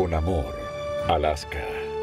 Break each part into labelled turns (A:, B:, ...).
A: Con amor, Alaska.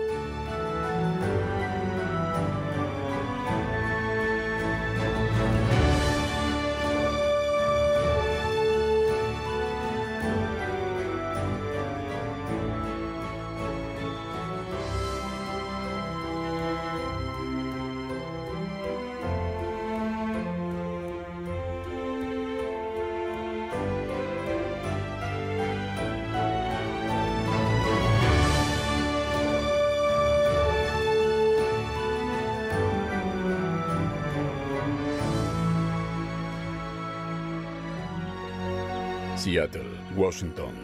A: Seattle, Washington.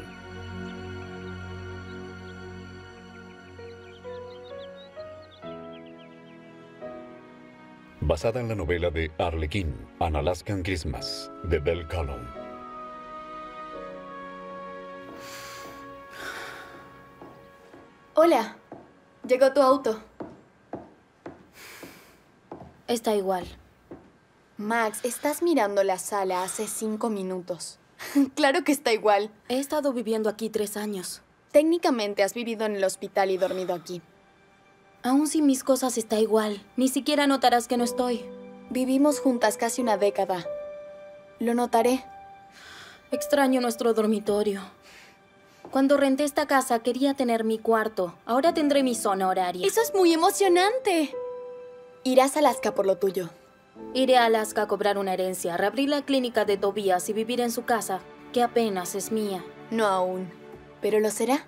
A: Basada en la novela de Arlequín, An Alaskan Christmas, de Belle Callum.
B: Hola, llegó tu auto.
C: Está igual.
B: Max, estás mirando la sala hace 5 minutos. Claro que está igual.
C: He estado viviendo aquí 3 años.
B: Técnicamente has vivido en el hospital y dormido aquí.
C: Aún sin mis cosas está igual. Ni siquiera notarás que no estoy.
B: Vivimos juntas casi una década. Lo notaré.
C: Extraño nuestro dormitorio. Cuando renté esta casa quería tener mi cuarto. Ahora tendré mi zona horaria.
B: ¡Eso es muy emocionante! Irás a Alaska por lo tuyo.
C: Iré a Alaska a cobrar una herencia, reabrir la clínica de Tobias y vivir en su casa, que apenas es mía.
B: No aún, pero lo será.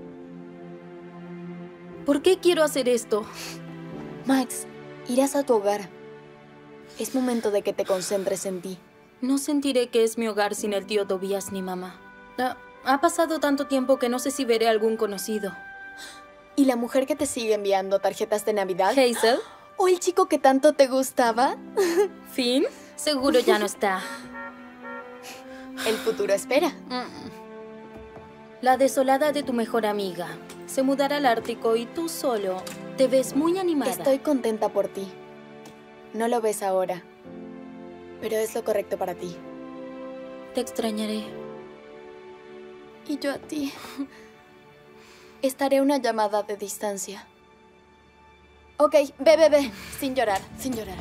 C: ¿Por qué quiero hacer esto?
B: Max, irás a tu hogar. Es momento de que te concentres en ti.
C: No sentiré que es mi hogar sin el tío Tobias ni mamá. Ha pasado tanto tiempo que no sé si veré a algún conocido.
B: ¿Y la mujer que te sigue enviando tarjetas de Navidad?
C: ¿Hazel?
B: ¿O el chico que tanto te gustaba?
C: ¿Finn? Seguro ya no está.
B: El futuro espera.
C: La desolada de tu mejor amiga. Se mudará al Ártico y tú solo. Te ves muy animada.
B: Estoy contenta por ti. No lo ves ahora, pero es lo correcto para ti.
C: Te extrañaré.
B: Y yo a ti. Estaré a una llamada de distancia. Ok, ve. Sin llorar, sin llorar.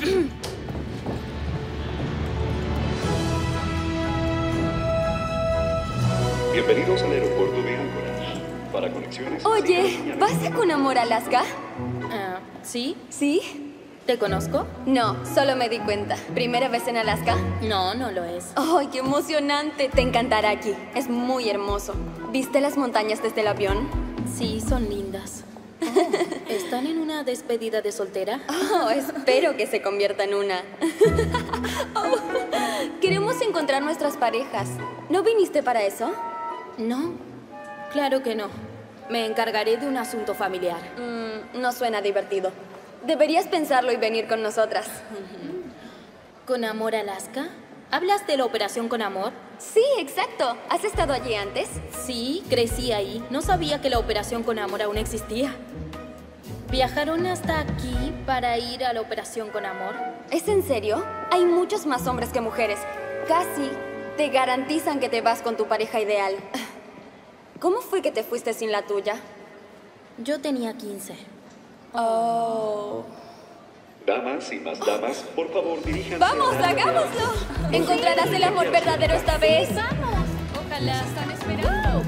A: Bienvenidos al aeropuerto de Anchorage. Para conexiones...
D: Oye, ¿vas a Con Amor Alaska?
C: ¿Sí?
D: ¿Sí?
C: ¿Te conozco?
D: No, solo me di cuenta. ¿Primera vez en Alaska?
C: No, no lo es.
D: ¡Ay, qué emocionante! Te encantará aquí. Es muy hermoso. ¿Viste las montañas desde el avión?
C: Sí, son lindas. ¿Están en una despedida de soltera?
D: Oh, espero que se convierta en una. Oh, queremos encontrar nuestras parejas. ¿No viniste para eso?
C: No, claro que no. Me encargaré de un asunto familiar.
D: No suena divertido. Deberías pensarlo y venir con nosotras.
C: ¿Con Amor Alaska? ¿Hablas de la operación Con Amor?
D: Sí, exacto. ¿Has estado allí antes?
C: Sí, crecí ahí. No sabía que la operación Con Amor aún existía. ¿Viajaron hasta aquí para ir a la operación Con Amor?
D: ¿Es en serio? Hay muchos más hombres que mujeres. Casi te garantizan que te vas con tu pareja ideal. ¿Cómo fue que te fuiste sin la tuya?
C: Yo tenía 15.
D: Oh.
A: Damas y más damas, por favor, diríjanse...
D: ¡Vamos, hagámoslo! Encontrarás el amor verdadero esta vez.
C: ¡Vamos! Ojalá están esperando.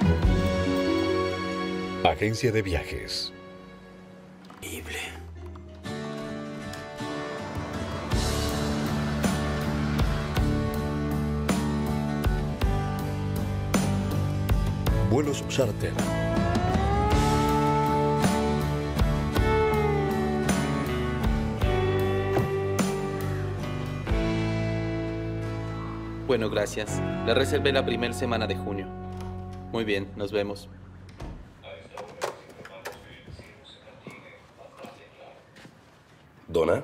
A: Agencia de viajes.
E: Increíble.
A: Vuelos charter.
E: Bueno, gracias. Le reservé la primera semana de junio. Muy bien, nos vemos.
F: ¿Donna?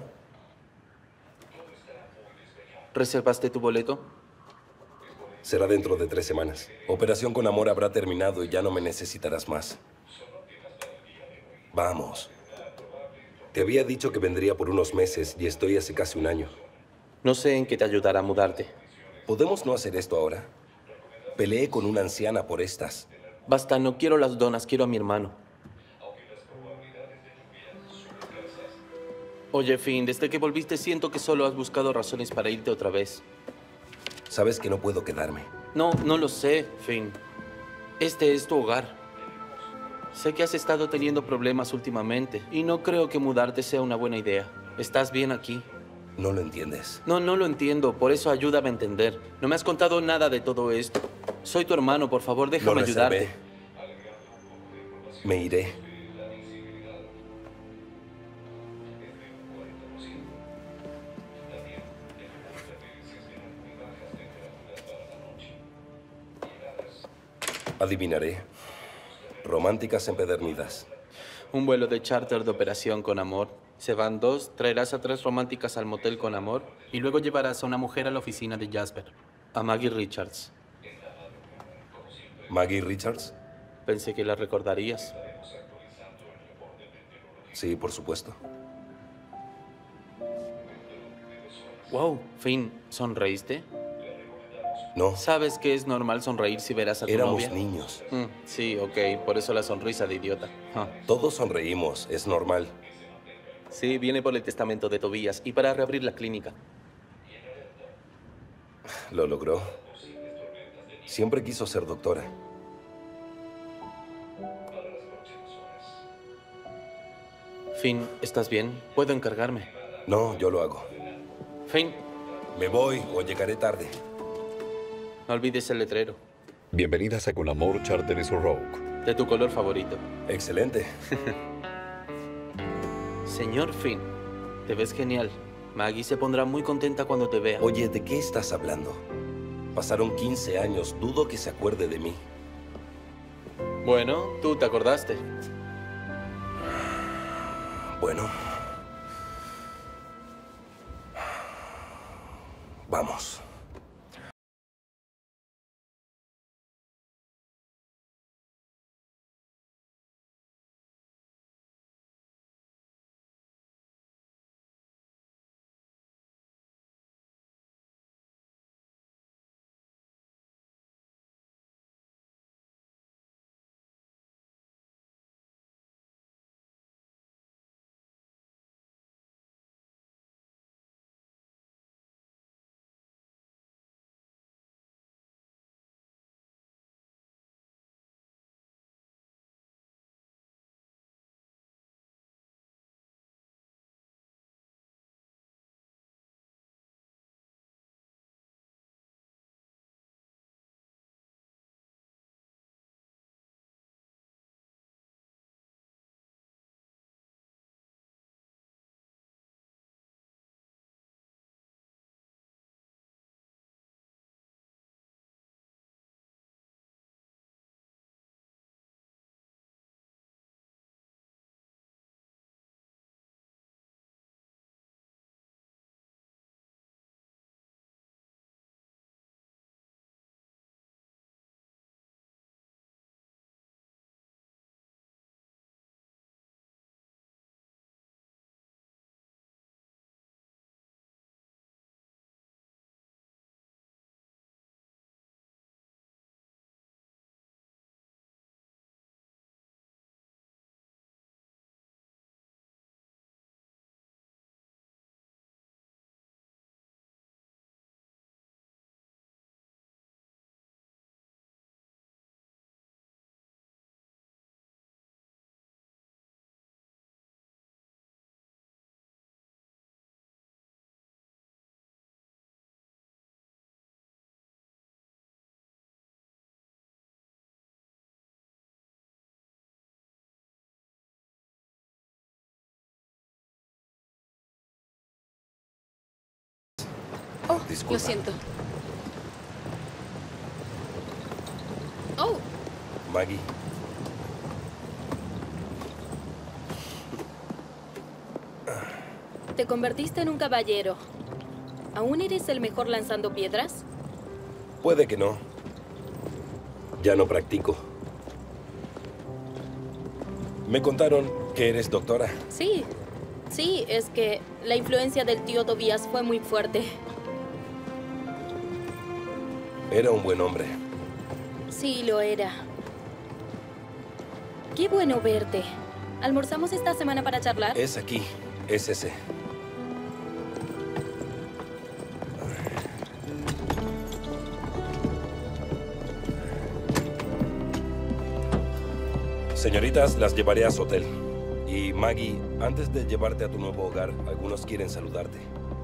E: ¿Reservaste tu boleto?
F: Será dentro de 3 semanas. Operación Con Amor habrá terminado y ya no me necesitarás más. Vamos. Te había dicho que vendría por unos meses y estoy hace casi un año.
E: No sé en qué te ayudará a mudarte.
F: ¿Podemos no hacer esto ahora? Peleé con una anciana por estas.
E: Basta, no quiero las donas, quiero a mi hermano. Oye, Finn, desde que volviste siento que solo has buscado razones para irte otra vez.
F: Sabes que no puedo quedarme.
E: No lo sé, Finn. Este es tu hogar. Sé que has estado teniendo problemas últimamente y no creo que mudarte sea una buena idea. ¿Estás bien aquí?
F: No lo entiendes.
E: No lo entiendo. Por eso ayúdame a entender. No me has contado nada de todo esto. Soy tu hermano, por favor, déjame ayudarte.
F: Me iré. Adivinaré. Románticas empedernidas.
E: Un vuelo de charter de operación con amor. Se van 2, traerás a 3 románticas al motel con amor y luego llevarás a una mujer a la oficina de Jasper, a Maggie Richards.
F: ¿Maggie Richards?
E: Pensé que la recordarías.
F: Sí, por supuesto.
E: Wow, Finn, ¿sonreíste?
F: No,
E: ¿Sabes que es normal sonreír si verás a tu
F: éramos
E: novia?
F: niños.
E: Sí, ok, por eso la sonrisa de idiota.
F: Todos sonreímos, es normal.
E: Sí, viene por el testamento de Tobías y para reabrir la clínica.
F: Lo logró. Siempre quiso ser doctora.
E: Finn, ¿estás bien? ¿Puedo encargarme?
F: No, yo lo hago.
E: Finn,
F: Me voy o llegaré tarde.
E: no olvides el letrero.
A: Bienvenidas a Con Amor Charteris Rogue.
E: De tu color favorito.
F: Excelente.
E: Señor Finn, te ves genial. Maggie se pondrá muy contenta cuando te vea.
F: Oye, ¿de qué estás hablando? Pasaron 15 años, dudo que se acuerde de mí.
E: Bueno, tú te acordaste.
F: Bueno. Vamos.
D: Oh,
F: Disculpa.
D: lo siento.
C: Oh,
F: Maggie,
C: te convertiste en un caballero. ¿Aún eres el mejor lanzando piedras?
F: puede que no. Ya no practico. Me contaron que eres doctora.
C: Sí, es que la influencia del tío Tobías fue muy fuerte.
F: Era un buen hombre.
C: Sí, lo era. Qué bueno verte. ¿Almorzamos esta semana para charlar?
F: Es aquí. Es ese. Señoritas, las llevaré a su hotel. Y Maggie, antes de llevarte a tu nuevo hogar, algunos quieren saludarte.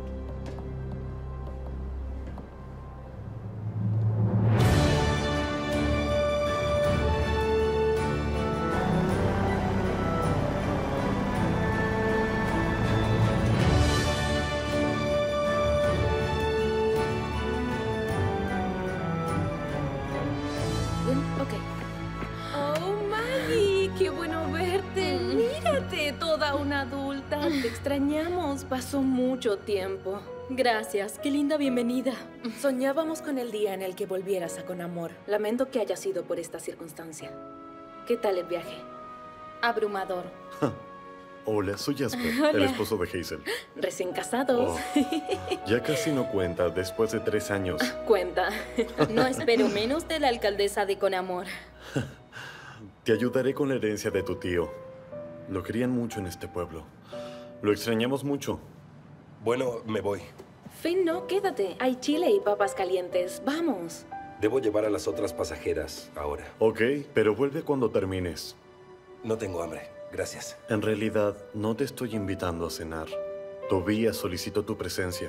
C: Ok.
G: Oh, Maggie, qué bueno verte. Mírate, toda una adulta. Te extrañamos. Pasó mucho tiempo.
C: Gracias, qué linda bienvenida.
G: Soñábamos con el día en el que volvieras a Con Amor. Lamento que haya sido por esta circunstancia. ¿Qué tal el viaje?
C: Abrumador.
H: Hola, soy Jasper, el
C: Hola.
H: esposo de Hazel.
G: Recién casados.
H: Ya casi no cuenta después de 3 años.
G: Cuenta.
C: No espero menos de la alcaldesa de Con Amor.
H: Te ayudaré con la herencia de tu tío. Lo querían mucho en este pueblo. Lo extrañamos mucho.
F: Bueno, me voy.
G: Finn, no, quédate. Hay chile y papas calientes. Vamos.
F: Debo llevar a las otras pasajeras ahora.
H: Ok, pero vuelve cuando termines.
F: No tengo hambre. Gracias.
H: En realidad, no te estoy invitando a cenar. Tobías solicitó tu presencia.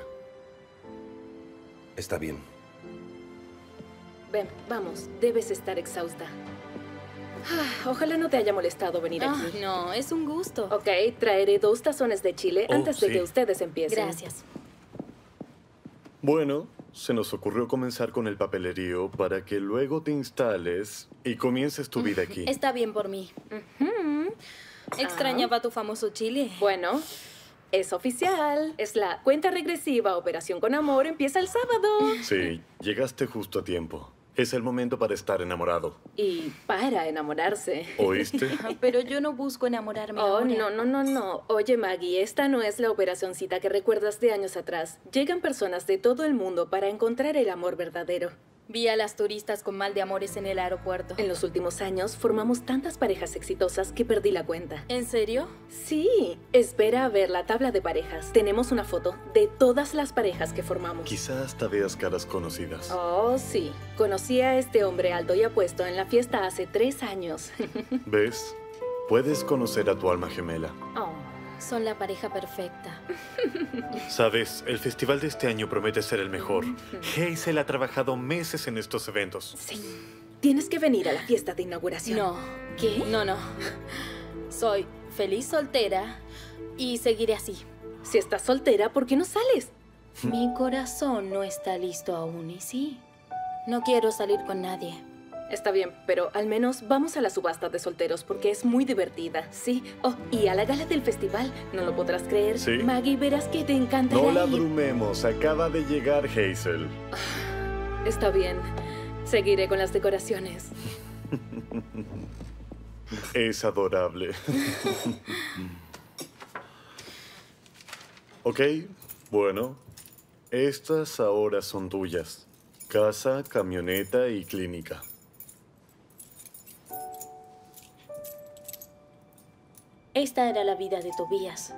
F: Está bien.
G: Ven, vamos. Debes estar exhausta. Ojalá no te haya molestado venir aquí.
C: No, es un gusto.
G: Ok, traeré 2 tazones de chile
H: Oh,
G: antes de
H: sí.
G: que ustedes empiecen.
C: Gracias.
H: Bueno, se nos ocurrió comenzar con el papelerío para que luego te instales y comiences tu vida aquí.
C: Está bien por mí. Extrañaba tu famoso chile.
G: Bueno, es oficial. Es la cuenta regresiva. Operación Con Amor empieza el sábado.
H: Sí, llegaste justo a tiempo. Es el momento para estar enamorado.
G: Y para enamorarse.
H: ¿Oíste?
C: Pero yo no busco enamorarme
G: Oh,
C: ahora.
G: no. Oye, Maggie, esta no es la operacioncita que recuerdas de años atrás. Llegan personas de todo el mundo para encontrar el amor verdadero.
C: Vi a las turistas con mal de amores en el aeropuerto.
G: En los últimos años formamos tantas parejas exitosas que perdí la cuenta.
C: ¿En serio?
G: Sí, espera a ver la tabla de parejas. Tenemos una foto de todas las parejas que formamos.
H: Quizá hasta veas caras conocidas.
G: Oh, sí. Conocí a este hombre alto y apuesto en la fiesta hace 3 años.
H: ¿Ves? Puedes conocer a tu alma gemela.
G: Oh.
C: Son la pareja perfecta.
H: Sabes, el festival de este año promete ser el mejor. Hazel ha trabajado meses en estos eventos.
G: Sí. Tienes que venir a la fiesta de inauguración.
C: No.
G: ¿Qué?
C: No. Soy feliz soltera y seguiré así.
G: Si estás soltera, ¿por qué no sales?
C: Mi corazón no está listo aún, ¿y sí? No quiero salir con nadie.
G: Está bien, pero al menos vamos a la subasta de solteros porque es muy divertida, ¿sí? Oh, y a la gala del festival, ¿no lo podrás creer?
H: Sí.
G: Maggie, verás que te encantará
H: No la
G: ir.
H: abrumemos, acaba de llegar Hazel.
G: Está bien, seguiré con las decoraciones.
H: Es adorable. Ok, bueno. Estas ahora son tuyas. Casa, camioneta y clínica.
C: Esta era la vida de Tobías.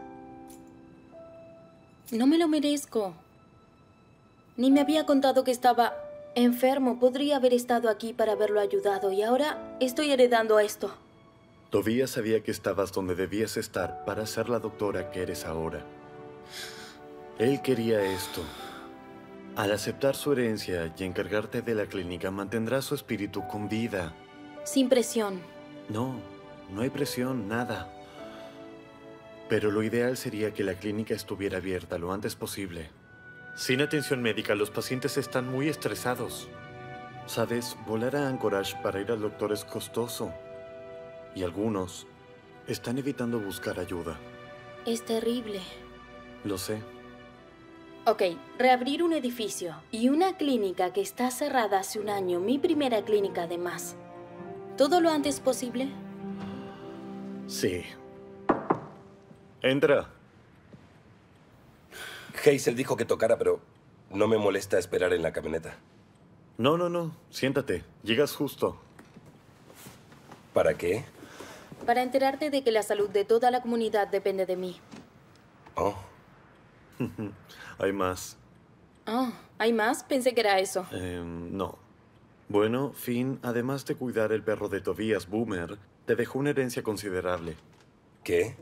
C: No me lo merezco. Ni me había contado que estaba enfermo. Podría haber estado aquí para haberlo ayudado y ahora estoy heredando esto.
H: Tobías sabía que estabas donde debías estar para ser la doctora que eres ahora. Él quería esto. Al aceptar su herencia y encargarte de la clínica, mantendrá su espíritu con vida.
C: Sin presión.
H: No hay presión, nada. Pero lo ideal sería que la clínica estuviera abierta lo antes posible. Sin atención médica, los pacientes están muy estresados. Sabes, volar a Anchorage para ir al doctor es costoso. Y algunos están evitando buscar ayuda.
C: Es terrible.
H: Lo sé.
C: Ok, reabrir un edificio y una clínica que está cerrada hace un año. Mi primera clínica, además. ¿Todo lo antes posible?
H: Sí. Entra.
F: Hazel dijo que tocara, pero no me molesta esperar en la camioneta.
H: No. Siéntate. Llegas justo.
F: ¿Para qué?
C: para enterarte de que la salud de toda la comunidad depende de mí.
F: Oh,
H: Hay más.
C: Oh, ¿hay más? Pensé que era eso.
H: No. Bueno, Finn, además de cuidar el perro de Tobias, Boomer, te dejó una herencia considerable.
F: ¿qué?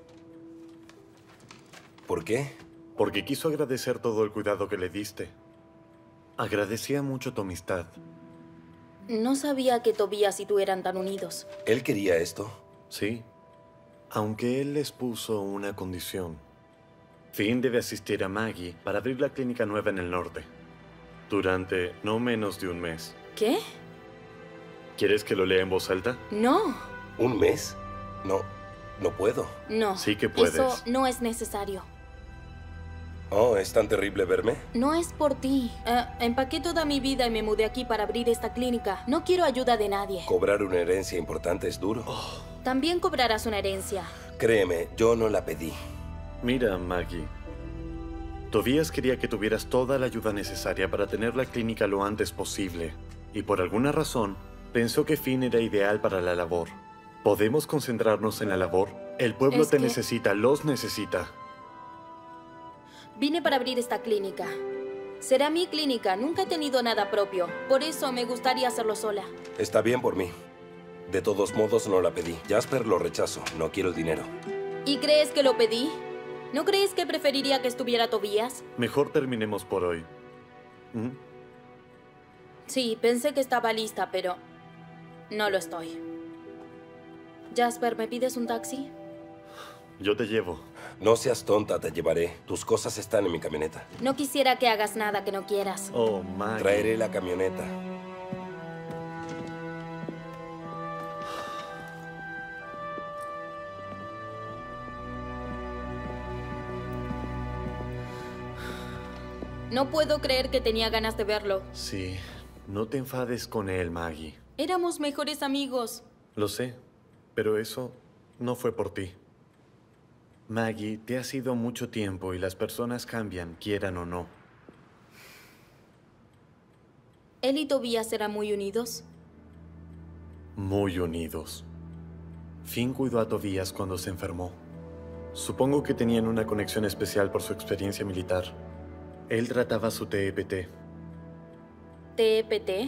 F: ¿Por qué?
H: Porque quiso agradecer todo el cuidado que le diste. Agradecía mucho tu amistad.
C: No sabía que Tobias y tú eran tan unidos.
F: ¿Él quería esto?
H: Sí. Aunque él les puso una condición. Finn debe asistir a Maggie para abrir la clínica nueva en el norte. Durante no menos de un mes.
C: ¿Qué?
H: ¿Quieres que lo lea en voz alta?
C: No.
F: ¿Un mes? No, no puedo.
C: No.
H: Sí que puedes.
C: Eso no es necesario.
F: Oh, ¿es tan terrible verme?
C: No es por ti. Empaqué toda mi vida y me mudé aquí para abrir esta clínica. No quiero ayuda de nadie.
F: Cobrar una herencia importante es duro.
C: También cobrarás una herencia.
F: Créeme, yo no la pedí.
H: Mira, Maggie. Tobias quería que tuvieras toda la ayuda necesaria para tener la clínica lo antes posible. Y por alguna razón, pensó que Finn era ideal para la labor. ¿Podemos concentrarnos en la labor? El pueblo
C: Es
H: te
C: que-
H: necesita, los necesita.
C: Vine para abrir esta clínica. Será mi clínica. Nunca he tenido nada propio. Por eso me gustaría hacerlo sola.
F: Está bien por mí. De todos modos, no la pedí. Jasper lo rechazo. No quiero el dinero.
C: ¿Y crees que lo pedí? ¿No crees que preferiría que estuviera Tobias?
H: Mejor terminemos por hoy. ¿Mm?
C: Sí, pensé que estaba lista, pero no lo estoy. Jasper, ¿me pides un taxi?
H: Yo te llevo.
F: No seas tonta, te llevaré. Tus cosas están en mi camioneta.
C: No quisiera que hagas nada que no quieras.
H: Oh, Maggie.
F: Traeré la camioneta.
C: No puedo creer que tenía ganas de verlo.
H: Sí, no te enfades con él, Maggie.
C: Éramos mejores amigos.
H: Lo sé, pero eso no fue por ti. Maggie, te has ido mucho tiempo y las personas cambian, quieran o no.
C: ¿Él y Tobias eran muy unidos?
H: Muy unidos. Finn cuidó a Tobias cuando se enfermó. Supongo que tenían una conexión especial por su experiencia militar. Él trataba su TEPT.
C: ¿TEPT?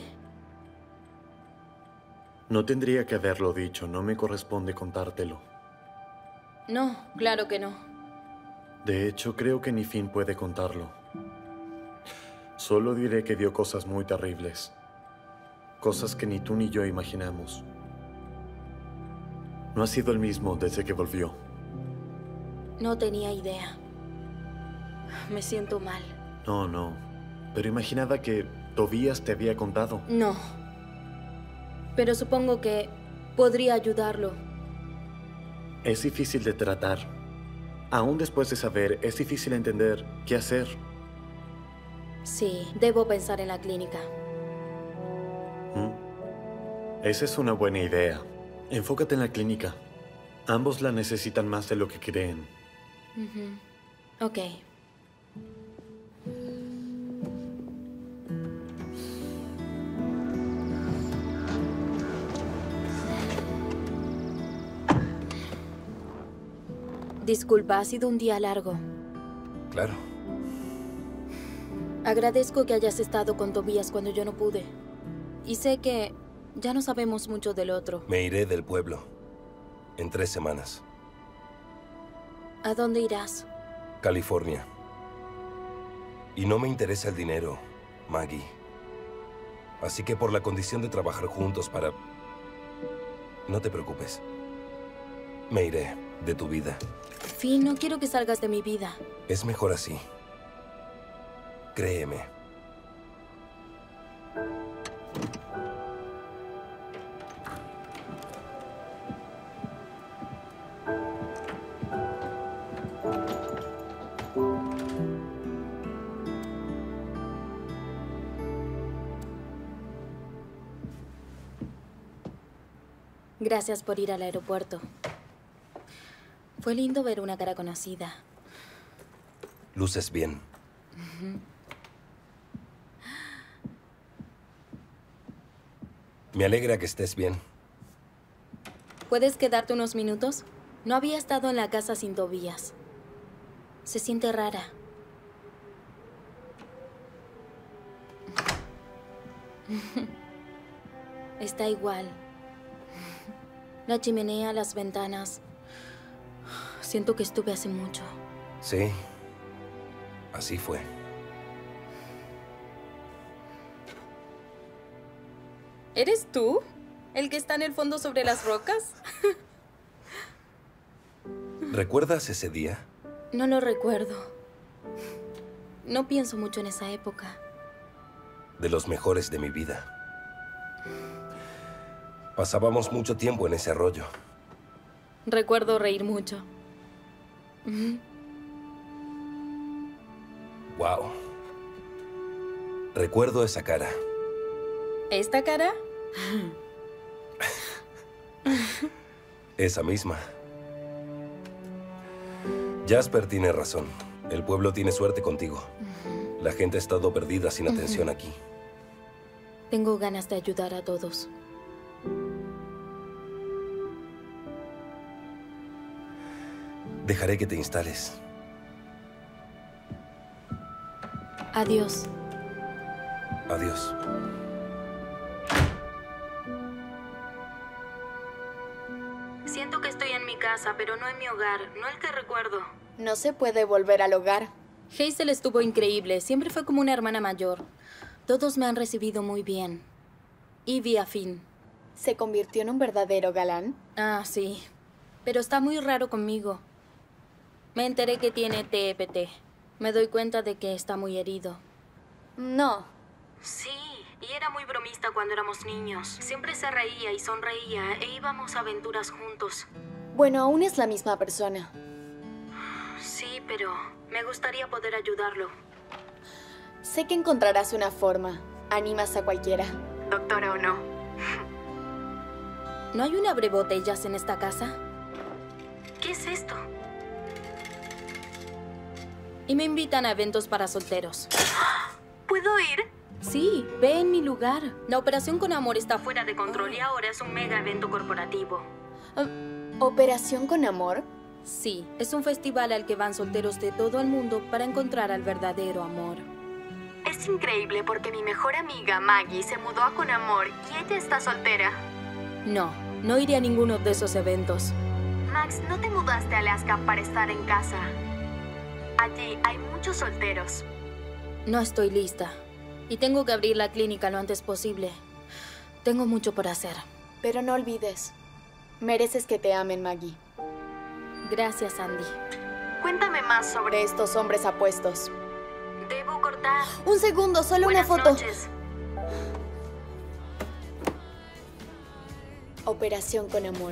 H: No tendría que haberlo dicho, no me corresponde contártelo.
C: No, claro que no.
H: De hecho, creo que ni Finn puede contarlo. Solo diré que vio cosas muy terribles. Cosas que ni tú ni yo imaginamos. No ha sido el mismo desde que volvió.
C: No tenía idea. Me siento mal.
H: No. Pero imaginaba que Tobias te había contado.
C: No. Pero supongo que podría ayudarlo.
H: Es difícil de tratar. Aún después de saber, es difícil entender qué hacer.
C: Sí, debo pensar en la clínica.
H: Esa es una buena idea. Enfócate en la clínica. Ambos la necesitan más de lo que creen.
C: Ok. Disculpa, ha sido un día largo.
F: Claro.
C: Agradezco que hayas estado con Tobias cuando yo no pude. Y sé que ya no sabemos mucho del otro.
F: Me iré del pueblo. En 3 semanas.
C: ¿A dónde irás?
F: California. Y no me interesa el dinero, Maggie. Así que por la condición de trabajar juntos para... No te preocupes. Me iré de tu vida.
C: Finn, no quiero que salgas de mi vida.
F: Es mejor así. Créeme.
C: Gracias por ir al aeropuerto. Fue lindo ver una cara conocida.
F: Luces bien. Me alegra que estés bien.
C: ¿Puedes quedarte unos minutos? No había estado en la casa sin Tobías. Se siente rara. Está igual. La chimenea, las ventanas. Siento que estuve hace mucho.
F: Sí, así fue.
C: ¿Eres tú? ¿El que está en el fondo sobre las rocas?
F: ¿Recuerdas ese día?
C: No lo recuerdo. No pienso mucho en esa época.
F: De los mejores de mi vida. Pasábamos mucho tiempo en ese arroyo.
C: Recuerdo reír mucho.
F: Wow. Recuerdo esa cara.
C: ¿Esta cara?
F: Esa misma. Jasper tiene razón. El pueblo tiene suerte contigo. La gente ha estado perdida sin atención aquí.
C: Tengo ganas de ayudar a todos.
F: Dejaré que te instales.
C: Adiós.
F: Adiós.
C: Siento que estoy en mi casa, pero no en mi hogar, no el que recuerdo.
B: No se puede volver al hogar.
C: Hazel estuvo increíble, siempre fue como una hermana mayor. Todos me han recibido muy bien. Y vi a Finn.
B: ¿Se convirtió en un verdadero galán?
C: Ah, sí. Pero está muy raro conmigo. Me enteré que tiene TEPT. Me doy cuenta de que está muy herido.
B: No.
C: Sí, y era muy bromista cuando éramos niños. Siempre se reía y sonreía e íbamos a aventuras juntos.
B: Bueno, aún es la misma persona.
C: Sí, pero me gustaría poder ayudarlo.
B: Sé que encontrarás una forma. Animas a cualquiera, doctora o no.
C: ¿No hay un abrebotellas en esta casa? ¿Qué es esto? Y me invitan a eventos para solteros.
B: ¿Puedo ir?
C: Sí, ve en mi lugar. La operación con amor está fuera de control y ahora es un mega evento corporativo.
B: ¿Operación con amor?
C: Sí, es un festival al que van solteros de todo el mundo para encontrar al verdadero amor.
B: Es increíble porque mi mejor amiga, Maggie, se mudó a Con Amor y ella está soltera.
C: No iré a ninguno de esos eventos.
B: Max, no te mudaste a Alaska para estar en casa. Allí hay muchos solteros.
C: No estoy lista. Y tengo que abrir la clínica lo antes posible. Tengo mucho por hacer.
B: Pero no olvides, mereces que te amen, Maggie.
C: Gracias, Andy.
B: Cuéntame más sobre estos hombres apuestos.
C: Debo cortar.
B: Un segundo, solo
C: Buenas
B: una foto.
C: noches.
B: Operación con Amor.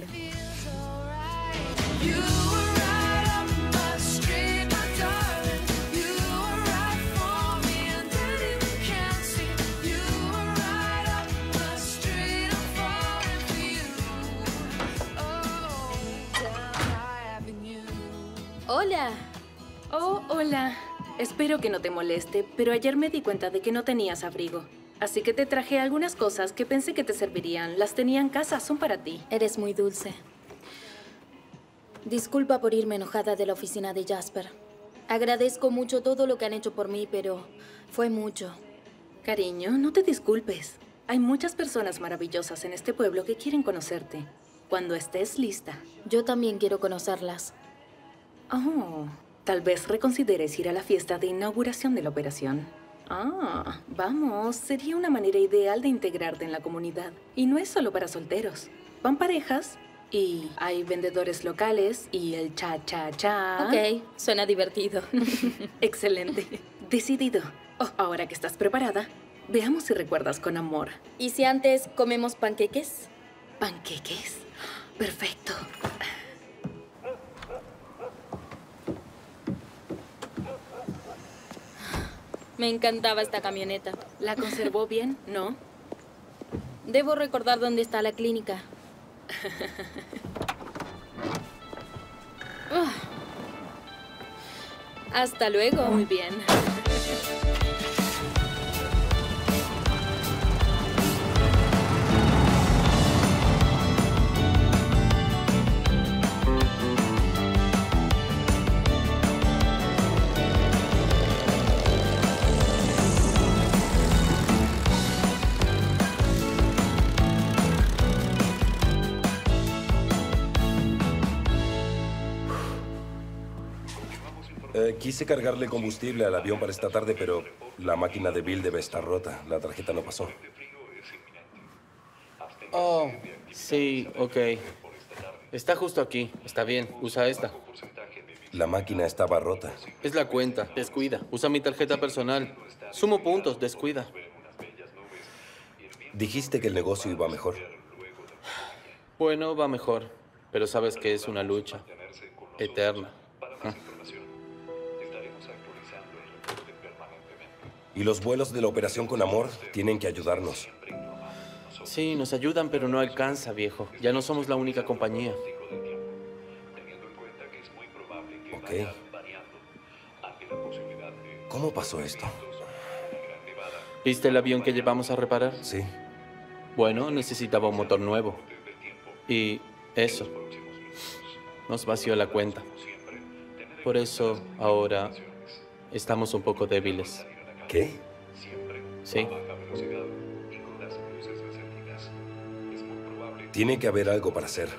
C: Hola.
G: Oh, hola. Espero que no te moleste, pero ayer me di cuenta de que no tenías abrigo. Así que te traje algunas cosas que pensé que te servirían. Las tenía en casa, son para ti.
C: Eres muy dulce. Disculpa por irme enojada de la oficina de Jasper. Agradezco mucho todo lo que han hecho por mí, pero fue mucho.
G: Cariño, no te disculpes. Hay muchas personas maravillosas en este pueblo que quieren conocerte. Cuando estés lista.
C: Yo también quiero conocerlas.
G: Oh, tal vez reconsideres ir a la fiesta de inauguración de la operación. Ah, vamos, sería una manera ideal de integrarte en la comunidad. Y no es solo para solteros. Van parejas y hay vendedores locales y el cha-cha-cha.
C: Ok, suena divertido.
G: Excelente. Decidido. Oh, ahora que estás preparada, veamos si recuerdas Con Amor.
C: ¿Y si antes comemos panqueques?
G: ¿Panqueques? Perfecto.
C: Me encantaba esta camioneta.
G: ¿La conservó bien? ¿No?
C: Debo recordar dónde está la clínica. Hasta luego.
G: Muy bien.
F: Quise cargarle combustible al avión para esta tarde, pero la máquina de Bill debe estar rota. La tarjeta no pasó.
E: Oh, sí, ok. Está justo aquí. Está bien, usa esta.
F: La máquina estaba rota.
E: Es la cuenta, descuida. Usa mi tarjeta personal. Sumo puntos, descuida.
F: Dijiste que el negocio iba mejor.
E: Bueno, va mejor. Pero sabes que es una lucha eterna.
F: Y los vuelos de la operación con amor tienen que ayudarnos.
E: Sí, nos ayudan, pero no alcanza, viejo. Ya no somos la única compañía.
F: Ok. ¿Cómo pasó esto?
E: ¿Viste el avión que llevamos a reparar?
F: Sí.
E: Bueno, necesitaba un motor nuevo. Y eso nos vació la cuenta. Por eso ahora estamos un poco débiles.
F: ¿Qué?
E: Sí.
F: Tiene que haber algo para hacer.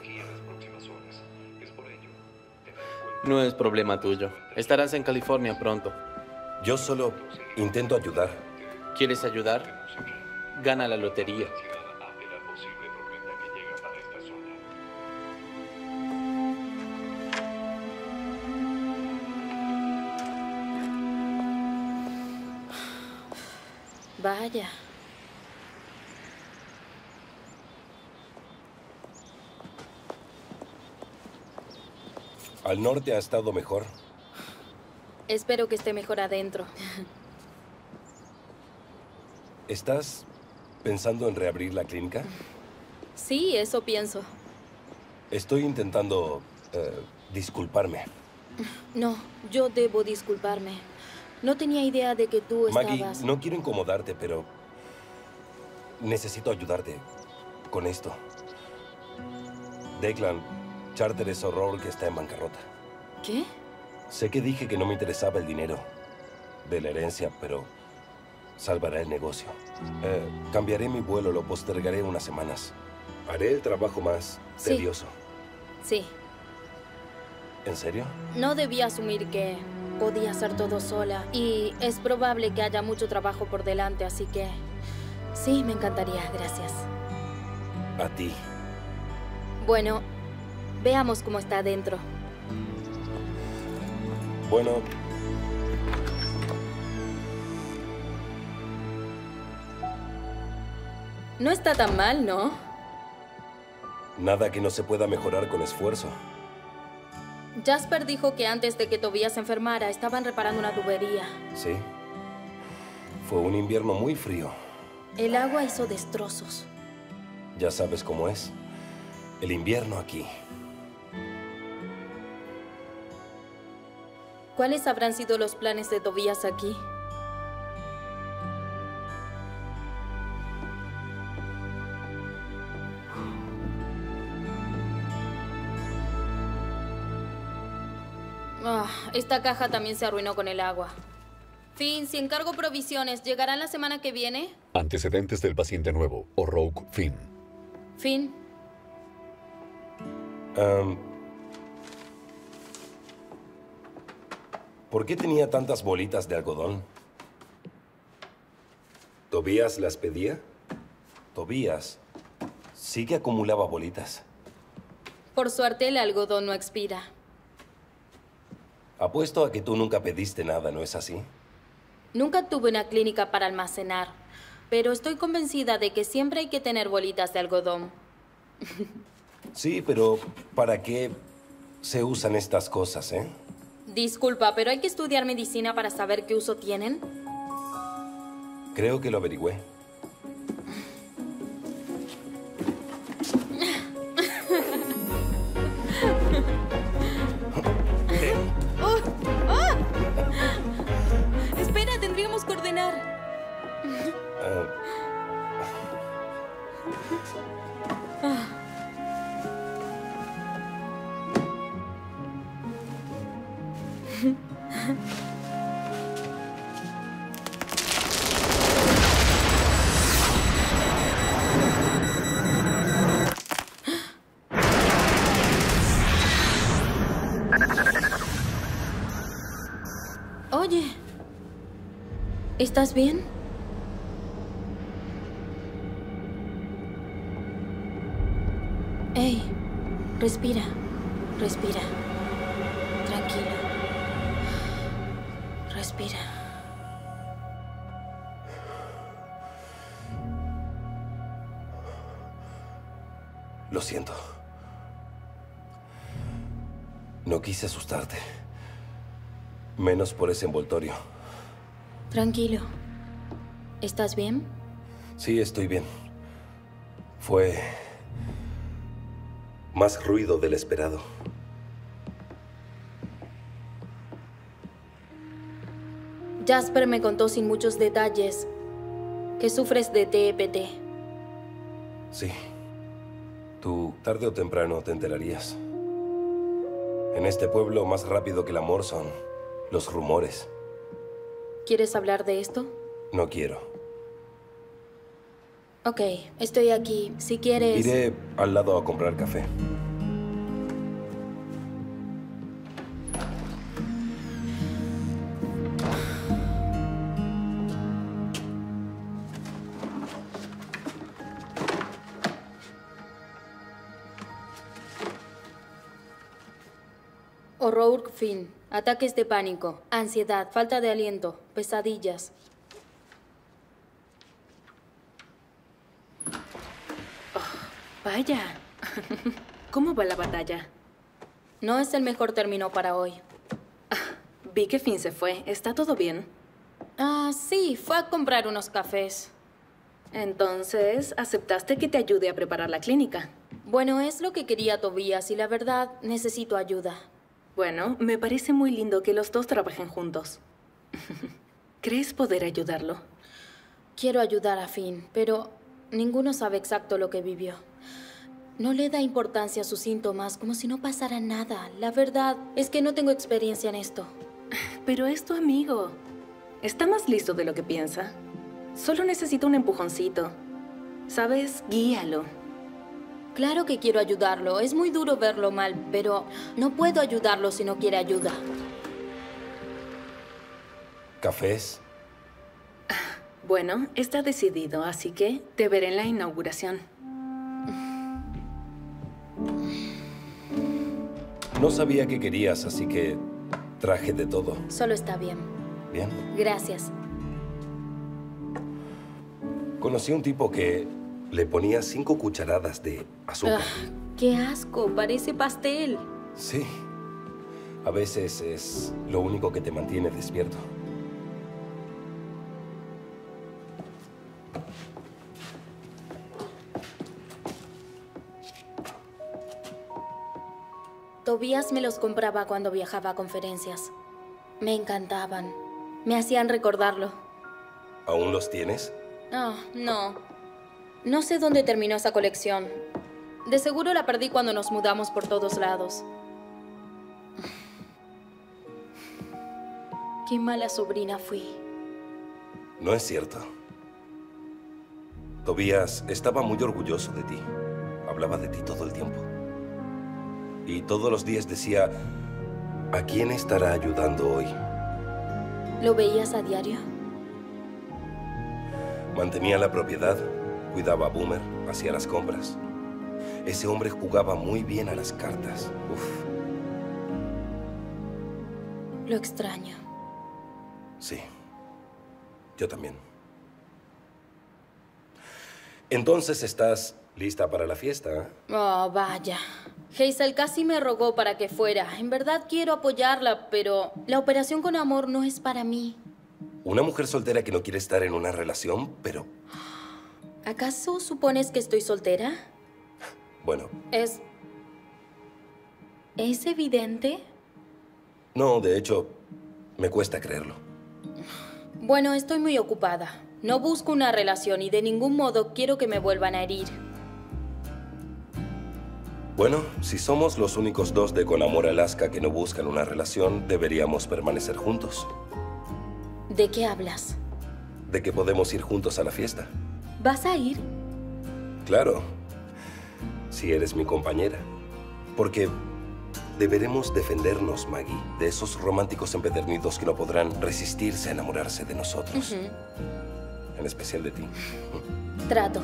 E: No es problema tuyo. Estarás en California pronto.
F: Yo solo intento ayudar.
E: ¿Quieres ayudar? Gana la lotería.
C: Vaya.
F: Al norte ha estado mejor.
C: Espero que esté mejor adentro.
F: ¿Estás pensando en reabrir la clínica?
C: Sí, eso pienso.
F: Estoy intentando disculparme.
C: No, yo debo disculparme. No tenía idea de que tú
F: Maggie,
C: estabas...
F: no quiero incomodarte, pero necesito ayudarte con esto. Declan, Charter es horror que está en bancarrota.
C: ¿Qué?
F: Sé que dije que no me interesaba el dinero de la herencia, pero salvará el negocio. Cambiaré mi vuelo, lo postergaré unas semanas. Haré el trabajo más tedioso.
C: Sí.
F: ¿En serio?
C: No debía asumir que podía hacer todo sola. Y es probable que haya mucho trabajo por delante, así que... Sí, me encantaría, gracias.
F: A ti.
C: Bueno, veamos cómo está adentro.
F: Bueno...
C: No está tan mal, ¿no?
F: Nada que no se pueda mejorar con esfuerzo.
C: Jasper dijo que antes de que Tobias se enfermara, estaban reparando una tubería.
F: Sí. Fue un invierno muy frío.
C: El agua hizo destrozos.
F: Ya sabes cómo es. El invierno aquí.
C: ¿Cuáles habrán sido los planes de Tobias aquí? Esta caja también se arruinó con el agua. Finn, si encargo provisiones, ¿llegarán la semana que viene?
A: Antecedentes del paciente nuevo, o Rogue Finn.
C: Finn.
F: ¿Por qué tenía tantas bolitas de algodón? ¿Tobías las pedía? Tobías sí que acumulaba bolitas.
C: Por suerte, el algodón no expira.
F: Apuesto a que tú nunca pediste nada, ¿no es así?
C: Nunca tuve una clínica para almacenar, pero estoy convencida de que siempre hay que tener bolitas de algodón.
F: Sí, pero ¿para qué se usan estas cosas, eh?
C: Disculpa, pero hay que estudiar medicina para saber qué uso tienen.
F: Creo que lo averigüé.
C: Espera, tendríamos que ordenar. ¿Estás bien? Hey, respira, respira. Tranquilo. Respira.
F: Lo siento. No quise asustarte. Menos por ese envoltorio.
C: Tranquilo. ¿Estás bien?
F: Sí, estoy bien. Fue más ruido del esperado.
C: Jasper me contó sin muchos detalles que sufres de TEPT.
F: Sí. Tú, tarde o temprano, te enterarías. En este pueblo, más rápido que el amor son los rumores.
C: ¿Quieres hablar de esto?
F: No quiero.
C: Ok, estoy aquí. Si quieres...
F: Iré al lado a comprar café.
C: Horror fin, ataques de pánico, ansiedad, falta de aliento, pesadillas.
G: Vaya. ¿Cómo va la batalla?
C: No es el mejor término para hoy.
G: Vi que Finn se fue. ¿Está todo bien?
C: Sí, fue a comprar unos cafés.
G: Entonces, ¿aceptaste que te ayude a preparar la clínica?
C: Bueno, es lo que quería Tobías y la verdad, necesito ayuda.
G: Bueno, me parece muy lindo que los dos trabajen juntos. ¿Crees poder ayudarlo?
C: Quiero ayudar a Finn, pero ninguno sabe exacto lo que vivió. No le da importancia a sus síntomas, como si no pasara nada. La verdad es que no tengo experiencia en esto.
G: Pero es tu amigo. Está más listo de lo que piensa. Solo necesita un empujoncito. ¿Sabes? Guíalo.
C: Claro que quiero ayudarlo. Es muy duro verlo mal, pero no puedo ayudarlo si no quiere ayuda.
F: ¿Cafés?
G: Bueno, está decidido, así que te veré en la inauguración.
F: No sabía qué querías, así que traje de todo.
C: Solo está bien.
F: ¿Bien?
C: Gracias.
F: Conocí a un tipo que le ponía 5 cucharadas de azúcar.
C: ¡Qué asco! Parece pastel.
F: Sí. A veces es lo único que te mantiene despierto.
C: Tobías me los compraba cuando viajaba a conferencias. Me encantaban. Me hacían recordarlo.
F: ¿Aún los tienes?
C: No. No sé dónde terminó esa colección. De seguro la perdí cuando nos mudamos por todos lados. Qué mala sobrina fui.
F: No es cierto. Tobías estaba muy orgulloso de ti. Hablaba de ti todo el tiempo. Y todos los días decía, ¿a quién estará ayudando hoy?
C: ¿Lo veías a diario?
F: Mantenía la propiedad, cuidaba a Boomer, hacía las compras. Ese hombre jugaba muy bien a las cartas. Uf.
C: Lo extraño.
F: Sí, yo también. Entonces, ¿estás lista para la fiesta?
C: Oh, vaya. Hazel casi me rogó para que fuera. En verdad quiero apoyarla, pero la operación con amor no es para mí.
F: Una mujer soltera que no quiere estar en una relación, pero...
C: ¿Acaso supones que estoy soltera?
F: Bueno.
C: ¿Es evidente?
F: No, de hecho, me cuesta creerlo.
C: Bueno, estoy muy ocupada. No busco una relación y de ningún modo quiero que me vuelvan a herir.
F: Bueno, si somos los únicos dos de Con Amor Alaska que no buscan una relación, deberíamos permanecer juntos.
C: ¿De qué hablas?
F: De que podemos ir juntos a la fiesta.
C: ¿Vas a ir?
F: Claro, si eres mi compañera. Porque Deberemos defendernos, Maggie, de esos románticos empedernidos que no podrán resistirse a enamorarse de nosotros. En especial de ti.
C: Trato.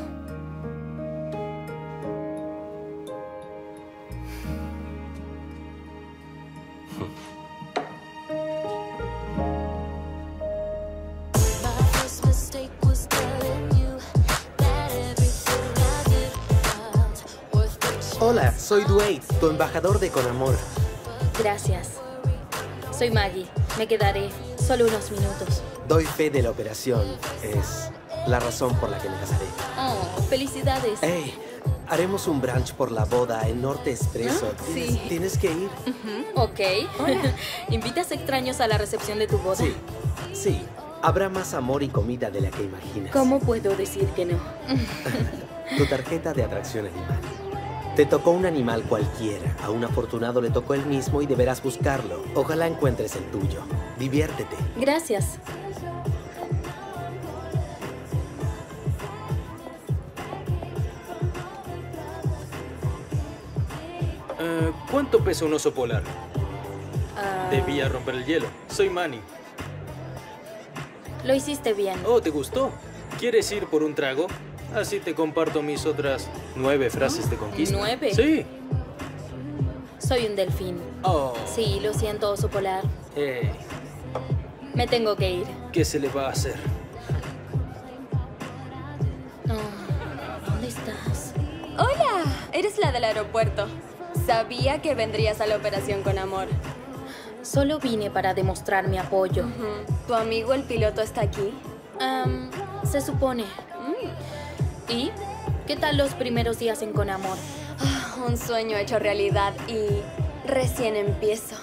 I: Hola, soy Dwayne, tu embajador de Con Amor.
C: Gracias. Soy Maggie. Me quedaré solo unos minutos.
I: Doy fe de la operación. Es la razón por la que me casaré.
C: Oh, felicidades.
I: Hey, haremos un brunch por la boda en Norte Expreso.
C: Sí.
I: Tienes que ir.
C: Ok. ¿Invitas extraños a la recepción de tu boda?
I: Sí, sí. Habrá más amor y comida de la que imaginas.
C: ¿Cómo puedo decir que no?
I: Tu tarjeta de atracción animal. Te tocó un animal cualquiera. A un afortunado le tocó el mismo y deberás buscarlo. Ojalá encuentres el tuyo. Diviértete.
C: Gracias.
J: ¿Cuánto pesa un oso polar?
C: Ah,
J: Debía romper el hielo. Soy Manny.
C: Lo hiciste bien.
J: Oh, ¿te gustó? ¿Quieres ir por un trago? Así te comparto mis otras 9 frases de conquista.
C: ¿9?
J: Sí.
C: Soy un delfín.
J: Oh.
C: Sí, lo siento, oso polar.
J: Hey,
C: Me tengo que ir.
J: ¿qué se le va a hacer?
C: Oh, ¿dónde estás?
D: Hola, eres la del aeropuerto. Sabía que vendrías a la operación Con Amor.
C: Solo vine para demostrar mi apoyo.
D: ¿Tu amigo el piloto está aquí?
C: Se supone. ¿Y qué tal los primeros días en Con Amor?
D: Un sueño hecho realidad y recién empiezo.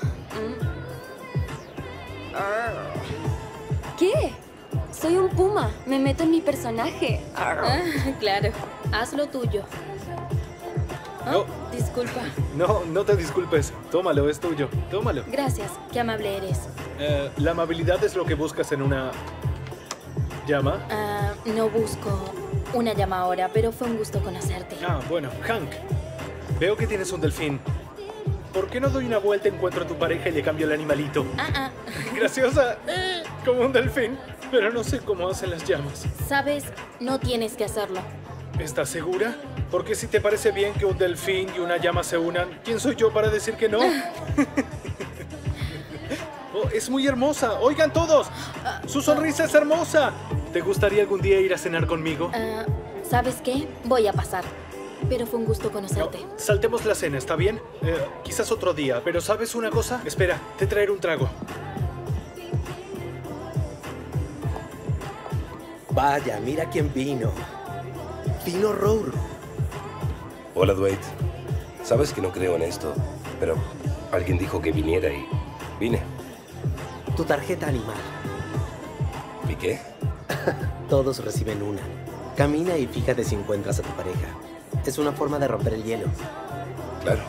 D: ¿Qué? Soy un puma. Me meto en mi personaje.
C: Claro. Haz lo tuyo.
K: No.
C: Disculpa.
K: No, no te disculpes. Tómalo, es tuyo. Tómalo.
C: Gracias. Qué amable eres.
K: La amabilidad es lo que buscas en una... ¿llama?
C: No busco una llama ahora, pero fue un gusto conocerte.
K: Ah, bueno. Hank, veo que tienes un delfín. ¿Por qué no doy una vuelta, encuentro a tu pareja y le cambio el animalito? Graciosa. Como un delfín. Pero no sé cómo hacen las llamas.
C: Sabes, no tienes que hacerlo.
K: ¿Estás segura? Porque si te parece bien que un delfín y una llama se unan, ¿quién soy yo para decir que no? Oh, es muy hermosa. Oigan todos, su sonrisa es hermosa. ¿Te gustaría algún día ir a cenar conmigo?
C: ¿Sabes qué? Voy a pasar. Pero fue un gusto conocerte.
K: No, saltemos la cena, ¿está bien? Quizás otro día. Pero ¿sabes una cosa? Espera, te traeré un trago.
I: Vaya, mira quién vino. Vino Roar.
F: Hola, Dwight. Sabes que no creo en esto, pero alguien dijo que viniera y vine.
I: Tu tarjeta animal.
F: ¿Y qué?
I: Todos reciben una. Camina y fíjate si encuentras a tu pareja. Es una forma de romper el hielo.
F: Claro.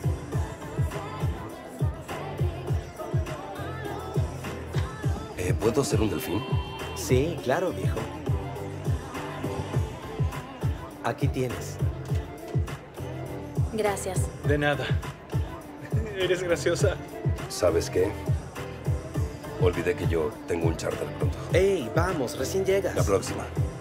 F: ¿Puedo ser un delfín?
I: Sí, claro, viejo. Aquí tienes.
C: Gracias.
K: De nada. Eres graciosa.
F: ¿Sabes qué? Olvidé que yo tengo un charter pronto.
I: ¡Ey, vamos! Recién llegas.
F: La próxima.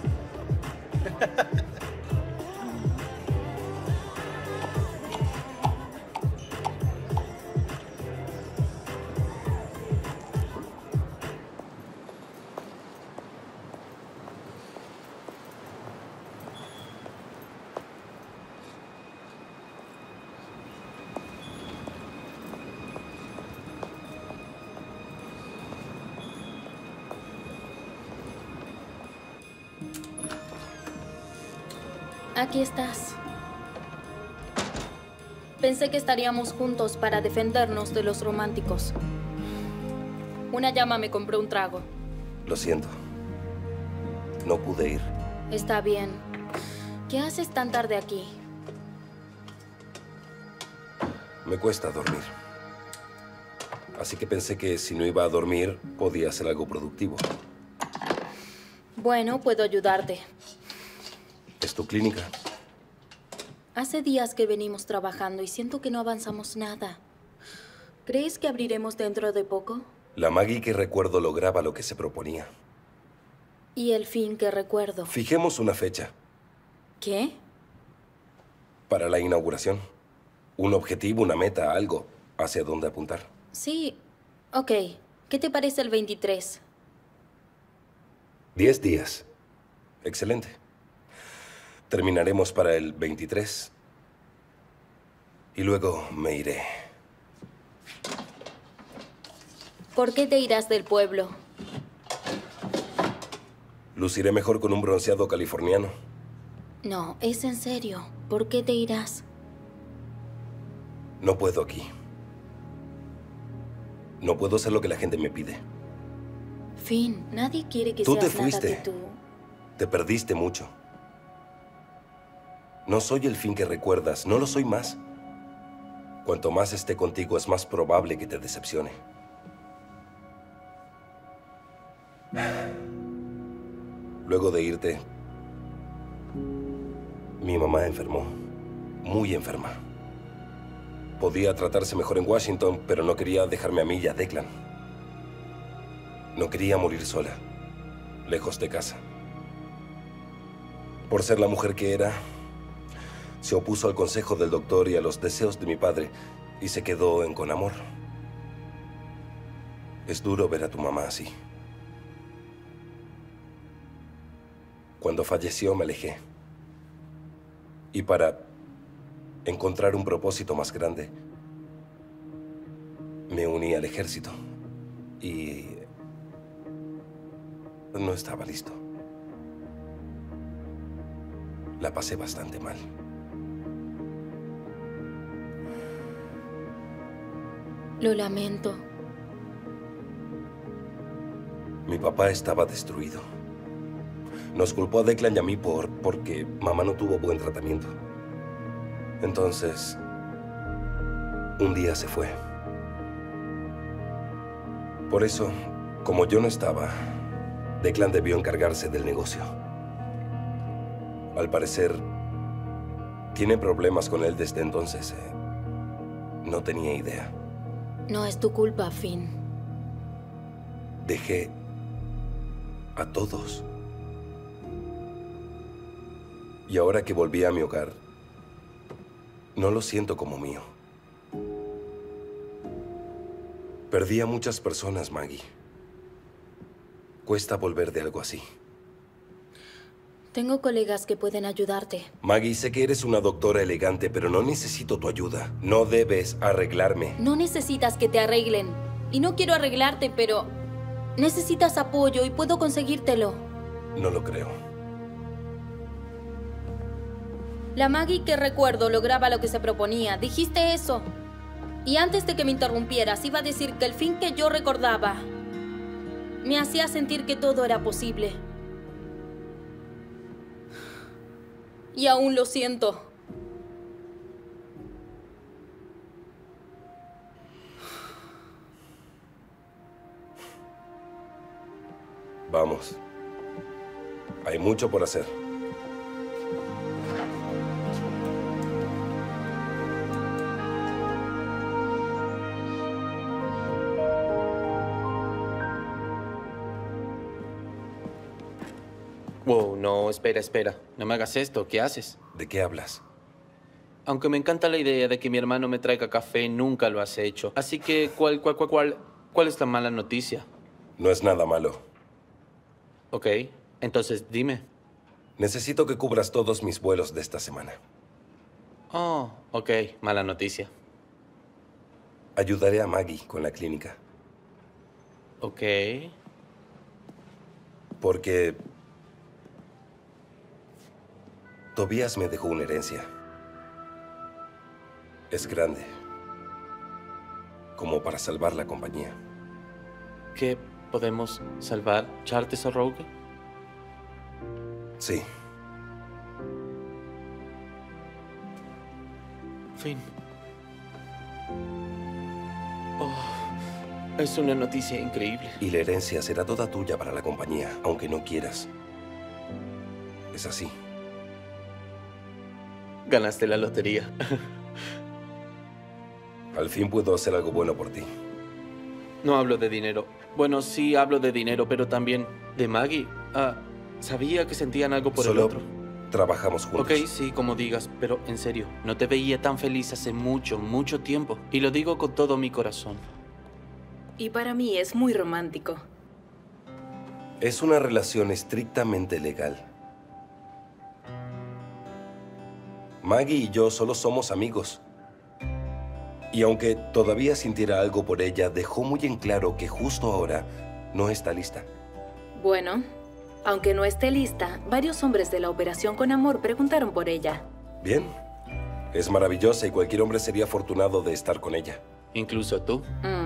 C: Aquí estás. Pensé que estaríamos juntos para defendernos de los románticos. Una llama me compró un trago.
F: Lo siento. No pude ir.
C: Está bien. ¿Qué haces tan tarde aquí?
F: Me cuesta dormir. Así que pensé que si no iba a dormir, podía hacer algo productivo.
C: Bueno, puedo ayudarte.
F: ¿Es tu clínica?
C: Hace días que venimos trabajando y siento que no avanzamos nada. ¿Crees que abriremos dentro de poco?
F: La Maggie que recuerdo lograba lo que se proponía.
C: ¿Y el fin que recuerdo?
F: Fijemos una fecha.
C: ¿Qué?
F: Para la inauguración. Un objetivo, una meta, algo hacia dónde apuntar.
C: Sí. Ok. ¿Qué te parece el 23?
F: 10 días. Excelente. Terminaremos para el 23. Y luego me iré.
C: ¿Por qué te irás del pueblo?
F: Luciré mejor con un bronceado californiano.
C: No, es en serio. ¿Por qué te irás?
F: No puedo aquí. No puedo hacer lo que la gente me pide.
C: Finn, nadie quiere que
F: Tú
C: seas
F: te fuiste.
C: nada que tú.
F: Te perdiste mucho. No soy el Finn que recuerdas, no lo soy más. Cuanto más esté contigo, es más probable que te decepcione. Luego de irte, mi mamá enfermó, muy enferma. Podía tratarse mejor en Washington, pero no quería dejarme a mí y a Declan. No quería morir sola, lejos de casa. Por ser la mujer que era, se opuso al consejo del doctor y a los deseos de mi padre y se quedó en Conamor. Es duro ver a tu mamá así. Cuando falleció me alejé. Y para encontrar un propósito más grande, me uní al ejército. Y no estaba listo. La pasé bastante mal.
C: Lo lamento.
F: Mi papá estaba destruido. Nos culpó a Declan y a mí porque mamá no tuvo buen tratamiento. Entonces, un día se fue. Por eso, como yo no estaba, Declan debió encargarse del negocio. Al parecer, tiene problemas con él desde entonces. No tenía idea.
C: No es tu culpa, Finn.
F: Dejé a todos. Y ahora que volví a mi hogar, no lo siento como mío. Perdí a muchas personas, Maggie. Cuesta volver de algo así.
C: Tengo colegas que pueden ayudarte.
F: Maggie, sé que eres una doctora elegante, pero no necesito tu ayuda. No debes arreglarme.
C: No necesitas que te arreglen. Y no quiero arreglarte, pero necesitas apoyo y puedo conseguírtelo.
F: No lo creo.
C: La Maggie que recuerdo lograba lo que se proponía. Dijiste eso. Y antes de que me interrumpieras, iba a decir que el fin que yo recordaba me hacía sentir que todo era posible. Y aún lo siento.
F: Vamos. Hay mucho por hacer.
E: Wow, no, espera. No me hagas esto. ¿Qué haces?
F: ¿De qué hablas?
E: Aunque me encanta la idea de que mi hermano me traiga café, nunca lo has hecho. Así que, ¿cuál es la mala noticia?
F: No es nada malo.
E: Ok, entonces dime.
F: Necesito que cubras todos mis vuelos de esta semana.
E: Oh, ok, mala noticia.
F: Ayudaré a Maggie con la clínica.
E: Ok.
F: Porque Tobías me dejó una herencia. Es grande. Como para salvar la compañía.
E: ¿Qué podemos salvar? ¿Chartes o Rogue?
F: Sí.
E: Finn. Oh, es una noticia increíble.
F: Y la herencia será toda tuya para la compañía, aunque no quieras. Es así.
E: Ganaste la lotería.
F: Al fin puedo hacer algo bueno por ti.
E: No hablo de dinero. Bueno, sí hablo de dinero, pero también de Maggie. Sabía que sentían algo por el otro.
F: Trabajamos juntos.
E: Ok, sí, como digas, pero en serio, no te veía tan feliz hace mucho, mucho tiempo. Y lo digo con todo mi corazón.
G: Y para mí es muy romántico.
F: Es una relación estrictamente legal. Maggie y yo solo somos amigos. Y aunque todavía sintiera algo por ella, dejó muy en claro que justo ahora no está lista.
G: Bueno, aunque no esté lista, varios hombres de la Operación Con Amor preguntaron por ella.
F: Bien. Es maravillosa y cualquier hombre sería afortunado de estar con ella.
E: Incluso tú.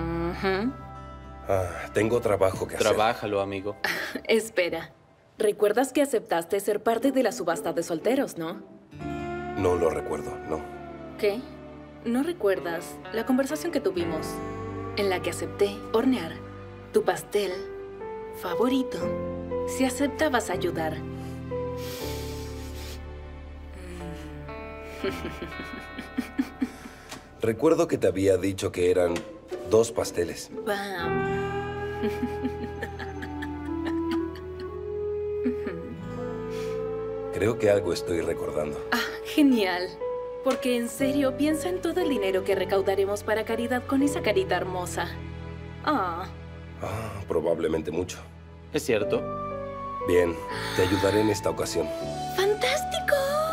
F: Tengo trabajo que hacer.
E: Trabájalo, amigo.
G: Espera. ¿Recuerdas que aceptaste ser parte de la subasta de solteros, no?
F: No lo recuerdo, no.
G: ¿Qué? ¿No recuerdas la conversación que tuvimos en la que acepté hornear tu pastel favorito si aceptabas ayudar?
F: Recuerdo que te había dicho que eran 2 pasteles.
G: ¡Bam!
F: Creo que algo estoy recordando.
G: Genial. Porque en serio, piensa en todo el dinero que recaudaremos para caridad con esa carita hermosa.
F: Probablemente mucho.
E: ¿Es cierto?
F: Bien, te ayudaré en esta ocasión.
G: ¡Fantástico!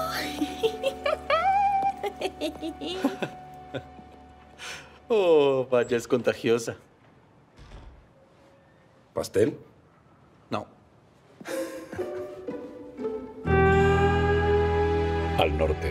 E: Oh, vaya, es contagiosa.
F: ¿Pastel?
E: No.
A: Al norte.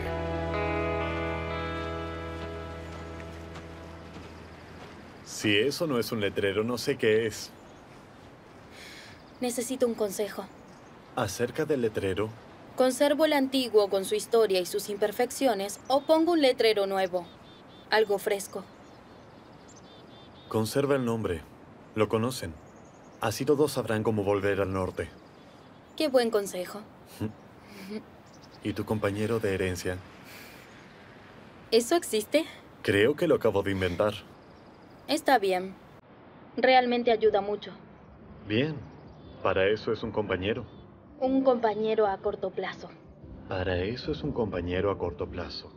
H: Si eso no es un letrero, no sé qué es.
C: Necesito un consejo.
H: ¿Acerca del letrero?
C: ¿Conservo el antiguo con su historia y sus imperfecciones o pongo un letrero nuevo? Algo fresco.
H: Conserva el nombre. Lo conocen. Así todos sabrán cómo volver al norte.
C: Qué buen consejo.
H: ¿Y tu compañero de herencia?
C: ¿Eso existe?
H: Creo que lo acabo de inventar.
C: Está bien. Realmente ayuda mucho.
H: Bien. Para eso es un compañero.
C: Un compañero a corto plazo.
H: Para eso es un compañero a corto plazo.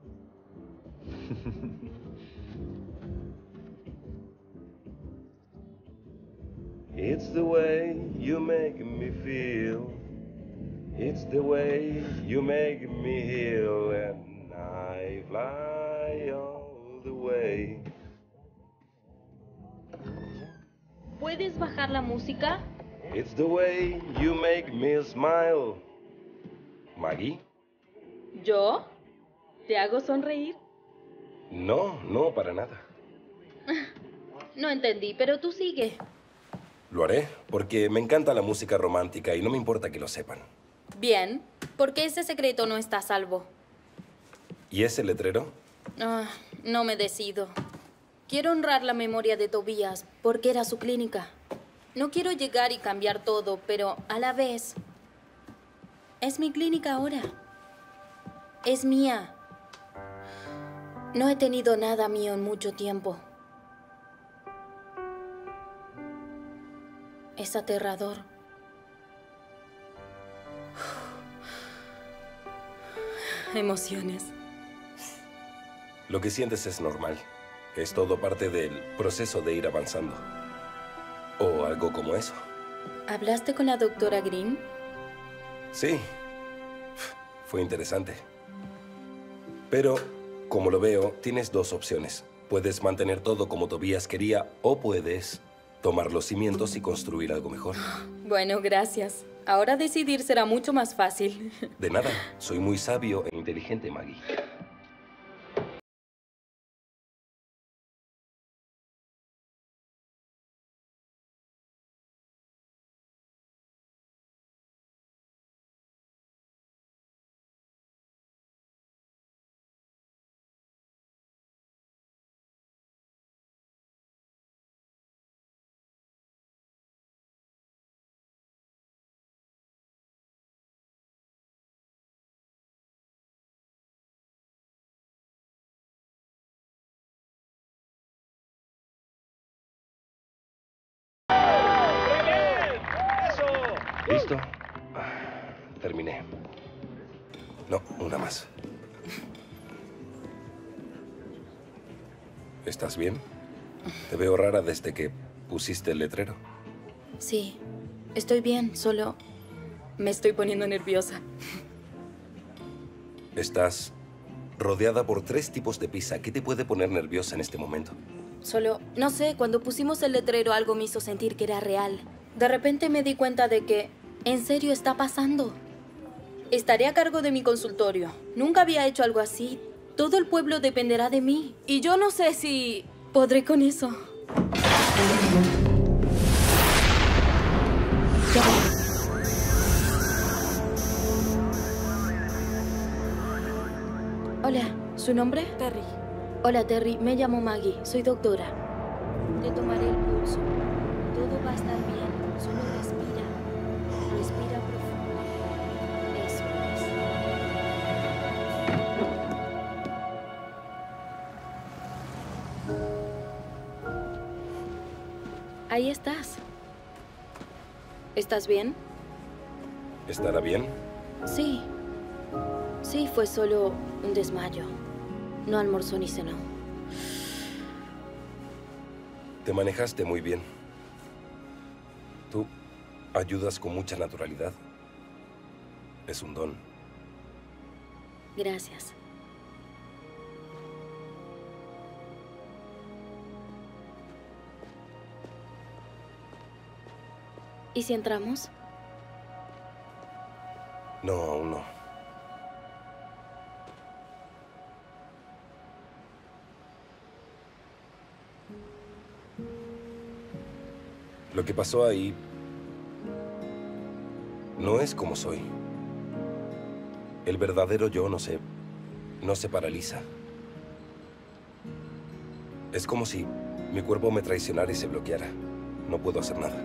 F: It's the way you make me feel. It's the way you make me heal. And I fly all the way.
C: ¿Puedes bajar la música?
F: It's the way you make me smile. ¿Maggie?
C: ¿Yo? ¿Te hago sonreír?
F: No, no, para nada.
C: No entendí, pero tú sigue.
F: Lo haré, porque me encanta la música romántica y no me importa que lo sepan.
C: Bien, porque ese secreto no está a salvo.
F: ¿Y ese letrero?
C: No me decido. Quiero honrar la memoria de Tobías, porque era su clínica. No quiero llegar y cambiar todo, pero a la vez... es mi clínica ahora. Es mía. No he tenido nada mío en mucho tiempo. Es aterrador. Emociones.
F: Lo que sientes es normal. Es todo parte del proceso de ir avanzando. O algo como eso.
C: ¿Hablaste con la doctora Green?
F: Sí. Fue interesante. Pero, como lo veo, tienes 2 opciones. Puedes mantener todo como Tobías quería o puedes tomar los cimientos y construir algo mejor.
C: Bueno, gracias. Ahora decidir será mucho más fácil.
F: De nada. Soy muy sabio e inteligente, Maggie. ¿Listo? Terminé. No, una más. ¿Estás bien? Te veo rara desde que pusiste el letrero.
C: Sí, estoy bien, solo me estoy poniendo nerviosa.
F: Estás rodeada por 3 tipos de pizza. ¿Qué te puede poner nerviosa en este momento?
C: Solo, no sé, cuando pusimos el letrero algo me hizo sentir que era real. De repente me di cuenta de que, en serio, está pasando. Estaré a cargo de mi consultorio. Nunca había hecho algo así. Todo el pueblo dependerá de mí. Y yo no sé si podré con eso. Ya voy. Hola, ¿su nombre?
B: Terry.
C: Hola, Terry. Me llamo Maggie. Soy doctora. Te tomaré el pulso. Todo va a estar bien. Solo respira. Respira profundo. Eso es. Ahí estás. ¿Estás bien?
F: ¿Estará bien?
C: Sí. Sí, fue solo un desmayo. No almorzó ni cenó.
F: Te manejaste muy bien. Tú ayudas con mucha naturalidad. Es un don.
C: Gracias. ¿Y si entramos?
F: No, aún no. Lo que pasó ahí no es como soy. El verdadero yo no se paraliza. Es como si mi cuerpo me traicionara y se bloqueara. No puedo hacer nada.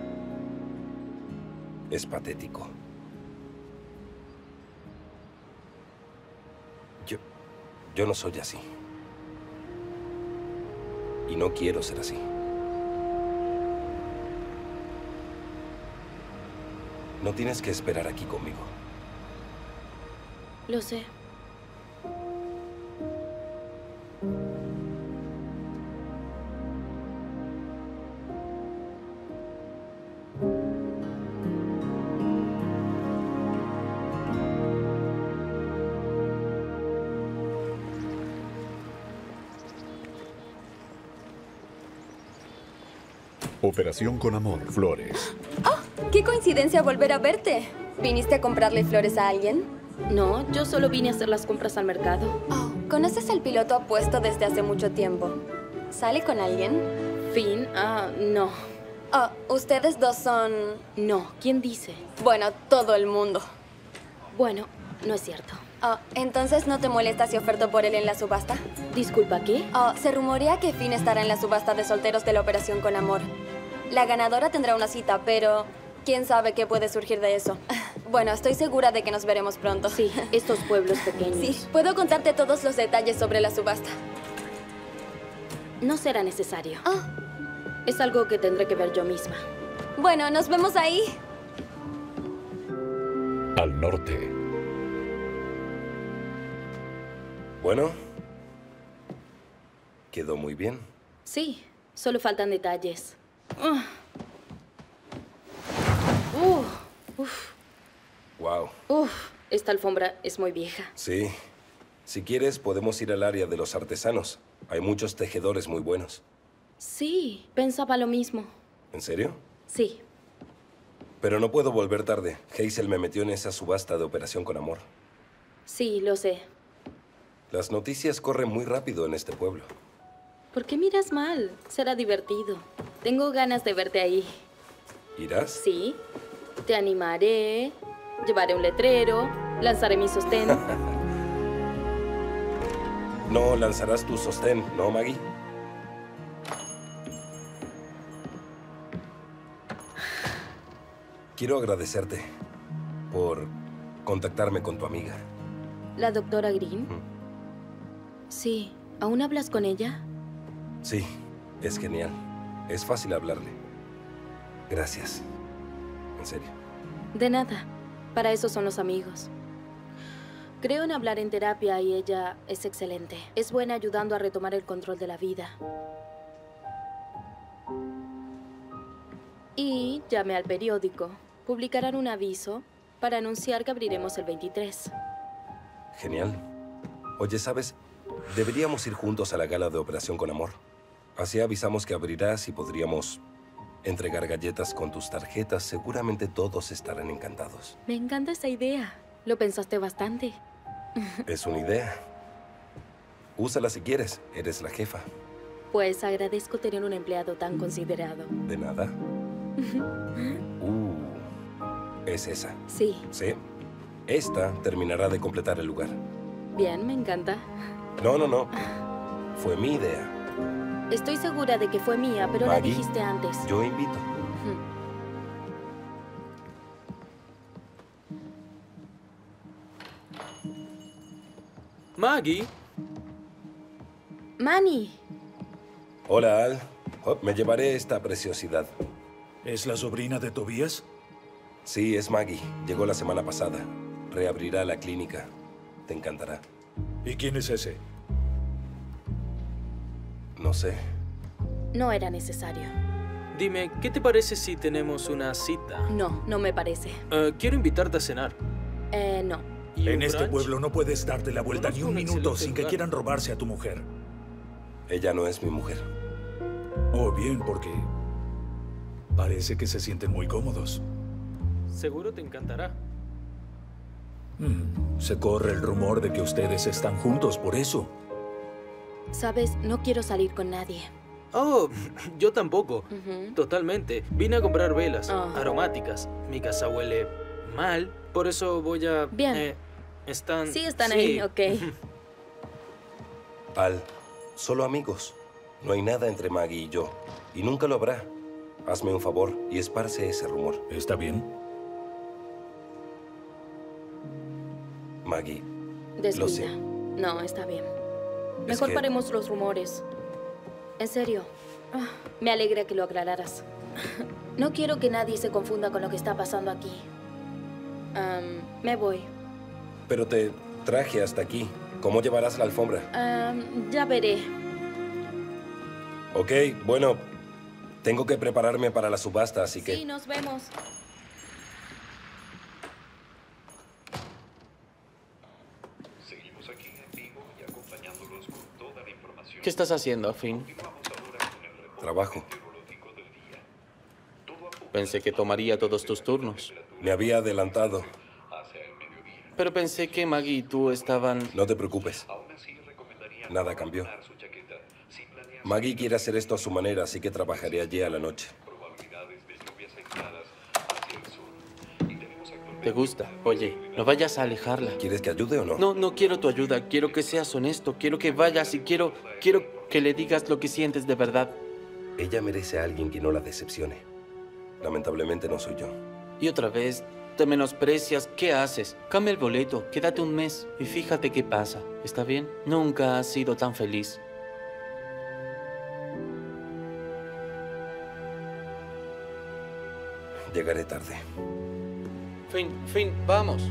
F: Es patético. Yo no soy así. Y no quiero ser así. No tienes que esperar aquí conmigo.
C: Lo sé.
A: Operación con amor, Flores.
D: ¡Oh! ¡Qué coincidencia volver a verte! ¿Viniste a comprarle flores a alguien?
C: No, yo solo vine a hacer las compras al mercado.
D: Oh, ¿conoces al piloto apuesto desde hace mucho tiempo? ¿Sale con alguien?
C: ¿Finn? No.
D: Oh, ¿ustedes dos son...?
C: No, ¿quién dice?
D: Bueno, todo el mundo.
C: Bueno, no es cierto.
D: Oh, ¿entonces no te molesta si oferto por él en la subasta?
C: Disculpa, ¿qué?
D: Oh, se rumorea que Finn estará en la subasta de solteros de la Operación con Amor. La ganadora tendrá una cita, pero quién sabe qué puede surgir de eso. Bueno, estoy segura de que nos veremos pronto.
C: Sí, estos pueblos pequeños.
D: Sí, puedo contarte todos los detalles sobre la subasta.
C: No será necesario.
D: Oh.
C: Es algo que tendré que ver yo misma.
D: Bueno, nos vemos ahí.
A: Al norte.
F: Bueno, quedó muy bien.
C: Sí, solo faltan detalles.
F: Wow.
C: Esta alfombra es muy vieja.
F: Sí. Si quieres, podemos ir al área de los artesanos. Hay muchos tejedores muy buenos.
C: Sí, pensaba lo mismo.
F: ¿En serio?
C: Sí.
F: Pero no puedo volver tarde. Hazel me metió en esa subasta de Operación con Amor.
C: Sí, lo sé.
F: Las noticias corren muy rápido en este pueblo.
C: ¿Por qué miras mal? Será divertido. Tengo ganas de verte ahí.
F: ¿Irás?
C: Sí. Te animaré. Llevaré un letrero. Lanzaré mi sostén.
F: No lanzarás tu sostén, ¿no, Maggie? Quiero agradecerte por contactarme con tu amiga.
C: ¿La doctora Green? Sí. ¿Aún hablas con ella?
F: Sí, es genial. Es fácil hablarle. Gracias. En serio.
C: De nada. Para eso son los amigos. Creo en hablar en terapia y ella es excelente. Es buena ayudando a retomar el control de la vida. Y llamé al periódico. Publicarán un aviso para anunciar que abriremos el 23.
F: Genial. Oye, ¿sabes? Deberíamos ir juntos a la gala de Operación con Amor. Así avisamos que abrirás y podríamos entregar galletas con tus tarjetas. Seguramente todos estarán encantados.
C: Me encanta esa idea. Lo pensaste bastante.
F: Es una idea. Úsala si quieres. Eres la jefa.
C: Pues agradezco tener un empleado tan considerado.
F: De nada. ¿Es esa?
C: Sí.
F: Sí. Esta terminará de completar el lugar.
C: Bien, me encanta.
F: No. Fue mi idea.
C: Estoy segura de que fue mía, pero la
F: Maggie,
C: dijiste antes.
F: Yo invito.
J: Maggie.
C: Manny.
F: Hola, Al. Oh, me llevaré esta preciosidad.
L: ¿Es la sobrina de Tobías?
F: Sí, es Maggie. Llegó la semana pasada. Reabrirá la clínica. Te encantará.
L: ¿Y quién es ese?
F: No sé.
C: No era necesario.
J: Dime, ¿qué te parece si tenemos una cita?
C: No, no me parece.
J: Quiero invitarte a cenar.
C: No.
L: En este pueblo no puedes darte la vuelta ni un minuto sin que quieran robarse a tu mujer.
F: Ella no es mi mujer.
L: Oh, bien, porque parece que se sienten muy cómodos.
J: Seguro te encantará.
L: Se corre el rumor de que ustedes están juntos por eso.
C: Sabes, no quiero salir con nadie.
J: Oh, yo tampoco. Totalmente. Vine a comprar velas aromáticas. Mi casa huele mal, por eso voy a...
C: Bien.
J: Están...
C: Sí, están ahí, ok.
F: Al, solo amigos. No hay nada entre Maggie y yo. Y nunca lo habrá. Hazme un favor y esparce ese rumor.
L: ¿Está bien?
F: Maggie,
C: Descuida.
F: lo sé.
C: No, está bien. Mejor paremos los rumores. En serio. Me alegra que lo aclararas. No quiero que nadie se confunda con lo que está pasando aquí. Me voy.
F: Pero te traje hasta aquí. ¿Cómo llevarás la alfombra?
C: Ya veré.
F: Ok, bueno. Tengo que prepararme para la subasta, así que...
C: Sí, nos vemos.
A: Seguimos aquí en vivo y acompañándolos con toda la información.
E: ¿Qué estás haciendo, Finn?
F: Trabajo.
E: Pensé que tomaría todos tus turnos.
F: Me había adelantado.
E: Pero pensé que Maggie y tú estaban...
F: No te preocupes. Nada cambió. Maggie quiere hacer esto a su manera, así que trabajaré allí a la noche.
E: ¿Te gusta? Oye, no vayas a alejarla.
F: ¿Quieres que ayude o no?
E: No, no quiero tu ayuda. Quiero que seas honesto. Quiero que vayas y quiero que le digas lo que sientes de verdad.
F: Ella merece a alguien que no la decepcione. Lamentablemente no soy yo.
E: Y otra vez, te menosprecias. ¿Qué haces? Cambia el boleto. Quédate un mes y fíjate qué pasa. ¿Está bien? Nunca has sido tan feliz.
F: Llegaré tarde.
E: Finn, vamos.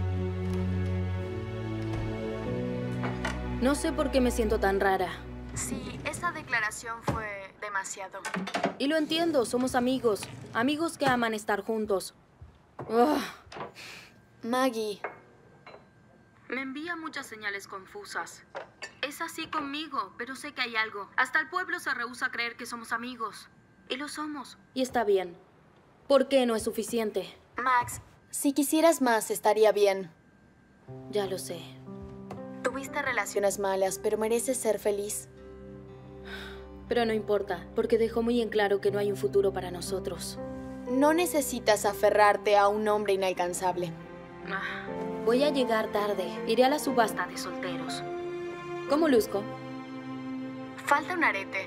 C: No sé por qué me siento tan rara.
B: Sí, esa declaración fue demasiado.
C: Y lo entiendo, somos amigos. Amigos que aman estar juntos. Ugh.
B: Maggie.
C: Me envía muchas señales confusas. Es así conmigo, pero sé que hay algo. Hasta el pueblo se rehúsa a creer que somos amigos. Y lo somos. Y está bien. ¿Por qué no es suficiente?
B: Max, si quisieras más, estaría bien.
C: Ya lo sé.
B: Tuviste relaciones malas, pero mereces ser feliz.
C: Pero no importa, porque dejó muy en claro que no hay un futuro para nosotros.
B: No necesitas aferrarte a un hombre inalcanzable.
C: Voy a llegar tarde. Iré a la subasta de solteros. ¿Cómo luzco?
B: Falta un arete.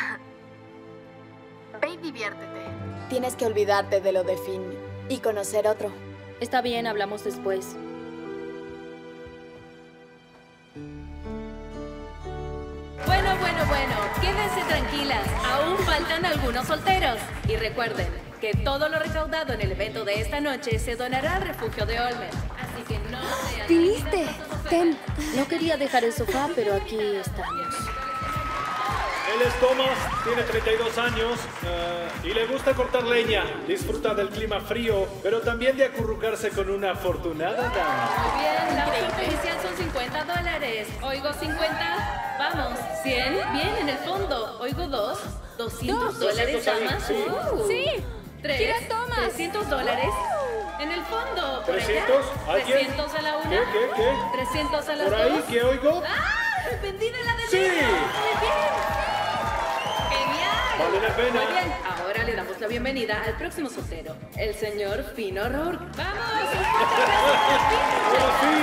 B: Ve y diviértete. Tienes que olvidarte de lo de Finn y conocer otro.
C: Está bien, hablamos después.
G: Bueno. Quédense tranquilas. Aún faltan algunos solteros. Y recuerden, que todo lo recaudado en el evento de esta noche se donará al refugio de Olmer. Así que no sean...
D: ¿Viniste? Ten.
C: No quería dejar el sofá, pero aquí estamos.
K: Él es Thomas, tiene 32 años y le gusta cortar leña. Disfruta del clima frío, pero también de acurrucarse con una afortunada dama.
G: Muy bien, la oferta inicial son $50. Oigo 50. Vamos, 100. Bien, en el fondo. Oigo 2. $200, damas.
K: Sí.
D: Sí.
G: 3.
D: Gira, Thomas.
G: $300. En el fondo. Por allá.
K: 300. ¿Alguien?
G: 300 a la una.
K: ¿Qué?
G: 300 a las
K: ¿Por
G: dos.
K: ahí? ¿Qué oigo?
G: ¡Ah! ¡Vendida la de
K: ¡Sí!
G: Muy bien. ¡Genial!
K: Vale la pena.
G: Muy bien, ahora le damos la bienvenida al próximo soltero, el señor Finn O'Rourke. ¡Vamos!
K: ¡Hola, Finn!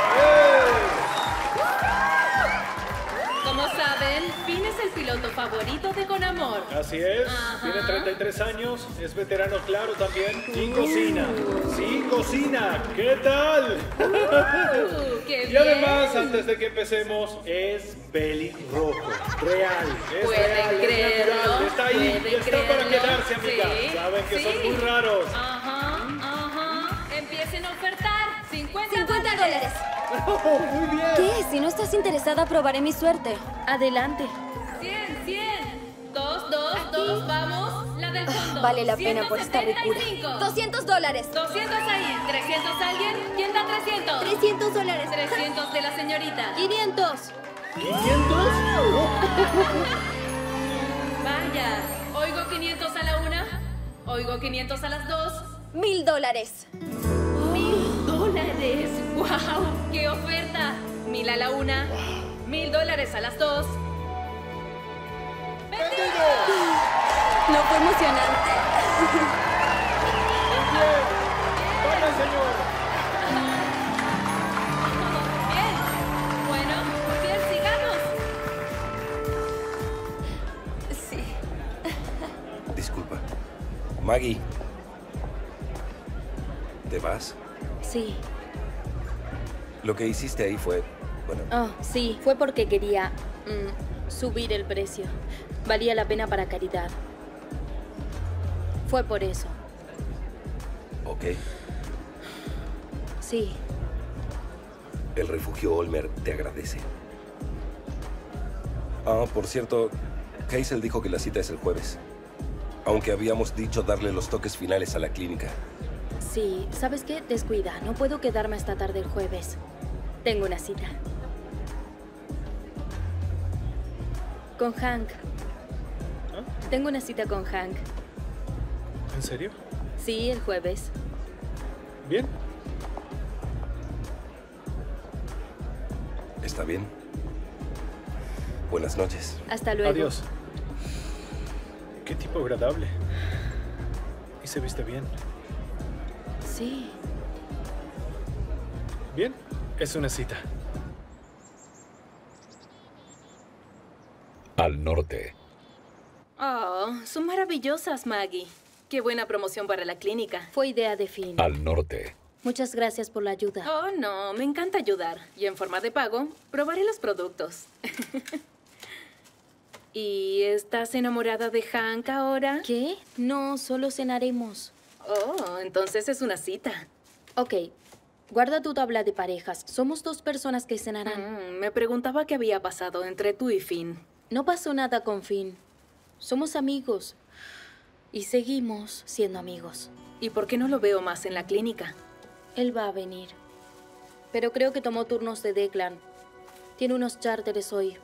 G: Como saben, Finn es el piloto favorito de Con Amor.
K: Así es, tiene 33 años, es veterano claro también y cocina. Sí, cocina. ¿Qué tal?
G: ¡Qué
K: Y
G: bien!
K: además, antes de que empecemos, es pelirrojo. Real. Es
G: ¿Pueden
K: real, es
G: creerlo?
K: natural. Está ahí y
G: ¿Pueden
K: está para
G: creerlo?
K: quedarse, amiga.
G: Sí,
K: Saben que son
G: sí.
K: muy raros.
G: Ajá. Empiecen a ofertar. $50.
K: Muy bien.
D: ¿Qué? Si no estás interesada, probaré mi suerte.
C: Adelante.
G: 100. 2. Vamos. La del fondo.
D: Vale la pena por esta ricura.
G: $175.
D: $200.
G: 200 ahí. ¿300 alguien? ¿Quién da 300?
D: $300.
G: 300 de la señorita.
C: 500.
G: Vaya. Oigo 500 a la una. Oigo 500 a las dos.
D: $1000.
G: $1000. ¡Wow! ¡Qué oferta! 1000 a la una. $1000 a las dos. ¡Vendido!
D: No fue emocionante.
K: ¡Vaya, señor!
G: Bien. Bueno, bien, sigamos.
D: Sí.
F: Disculpa. Maggie. ¿Te vas?
C: Sí.
F: Lo que hiciste ahí fue... Bueno,
C: Oh, sí, fue porque quería subir el precio. Valía la pena para caridad. Fue por eso.
F: ok.
C: Sí.
F: El refugio Olmer te agradece. Ah, por cierto, Hazel dijo que la cita es el jueves. Aunque habíamos dicho darle los toques finales a la clínica.
C: Sí, ¿sabes qué? Descuida, no puedo quedarme hasta tarde el jueves. Tengo una cita. Con Hank. Tengo una cita con Hank.
K: ¿En serio?
C: Sí, el jueves.
K: Bien.
F: ¿Está bien? Buenas noches.
C: Hasta luego.
K: Adiós. Qué tipo agradable. Y se viste bien.
C: Sí.
K: Bien, es una cita.
A: Al norte.
G: Oh, son maravillosas, Maggie. Qué buena promoción para la clínica.
C: Fue idea de Finn.
A: Al norte.
C: Muchas gracias por la ayuda.
G: Oh, no, me encanta ayudar. Y en forma de pago, probaré los productos. ¿Y estás enamorada de Hank ahora?
C: ¿Qué? No, solo cenaremos.
G: Oh, entonces es una cita.
C: Ok, guarda tu tabla de parejas. Somos dos personas que cenarán.
G: Me preguntaba qué había pasado entre tú y Finn.
C: No pasó nada con Finn. Somos amigos. Y seguimos siendo amigos.
G: ¿Y por qué no lo veo más en la clínica?
C: Él va a venir. Pero creo que tomó turnos de Declan. Tiene unos charters hoy.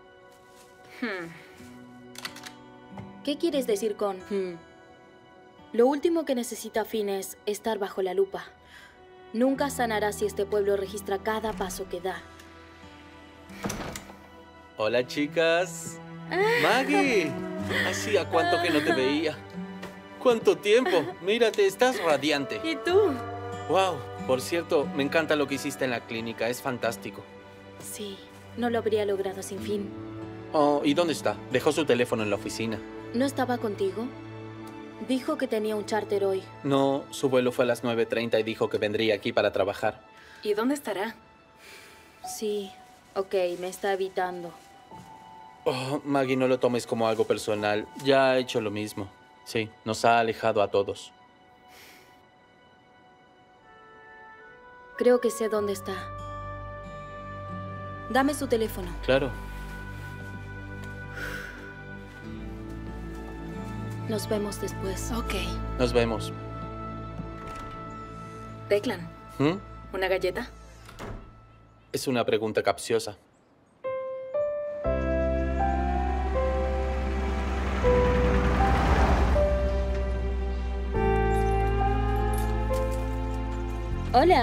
C: ¿Qué quieres decir con Lo último que necesita Finn es estar bajo la lupa. Nunca sanará si este pueblo registra cada paso que da.
E: Hola, chicas. Maggie. Hacía cuánto que no te veía. ¿Cuánto tiempo? Mírate, estás radiante.
C: ¿Y tú?
E: Wow. Por cierto, me encanta lo que hiciste en la clínica. Es fantástico.
C: Sí, no lo habría logrado sin Finn.
E: Oh, ¿y dónde está? Dejó su teléfono en la oficina.
C: ¿No estaba contigo? Dijo que tenía un charter hoy.
E: No, su vuelo fue a las 9:30 y dijo que vendría aquí para trabajar.
G: ¿Y dónde estará?
C: Sí, ok, me está evitando.
E: Oh, Maggie, no lo tomes como algo personal. Ya ha hecho lo mismo. Sí, nos ha alejado a todos.
C: Creo que sé dónde está. Dame su teléfono.
E: Claro.
C: Nos vemos después.
G: Ok.
E: Nos vemos.
G: Declan, ¿una galleta?
E: Es una pregunta capciosa.
C: Hola.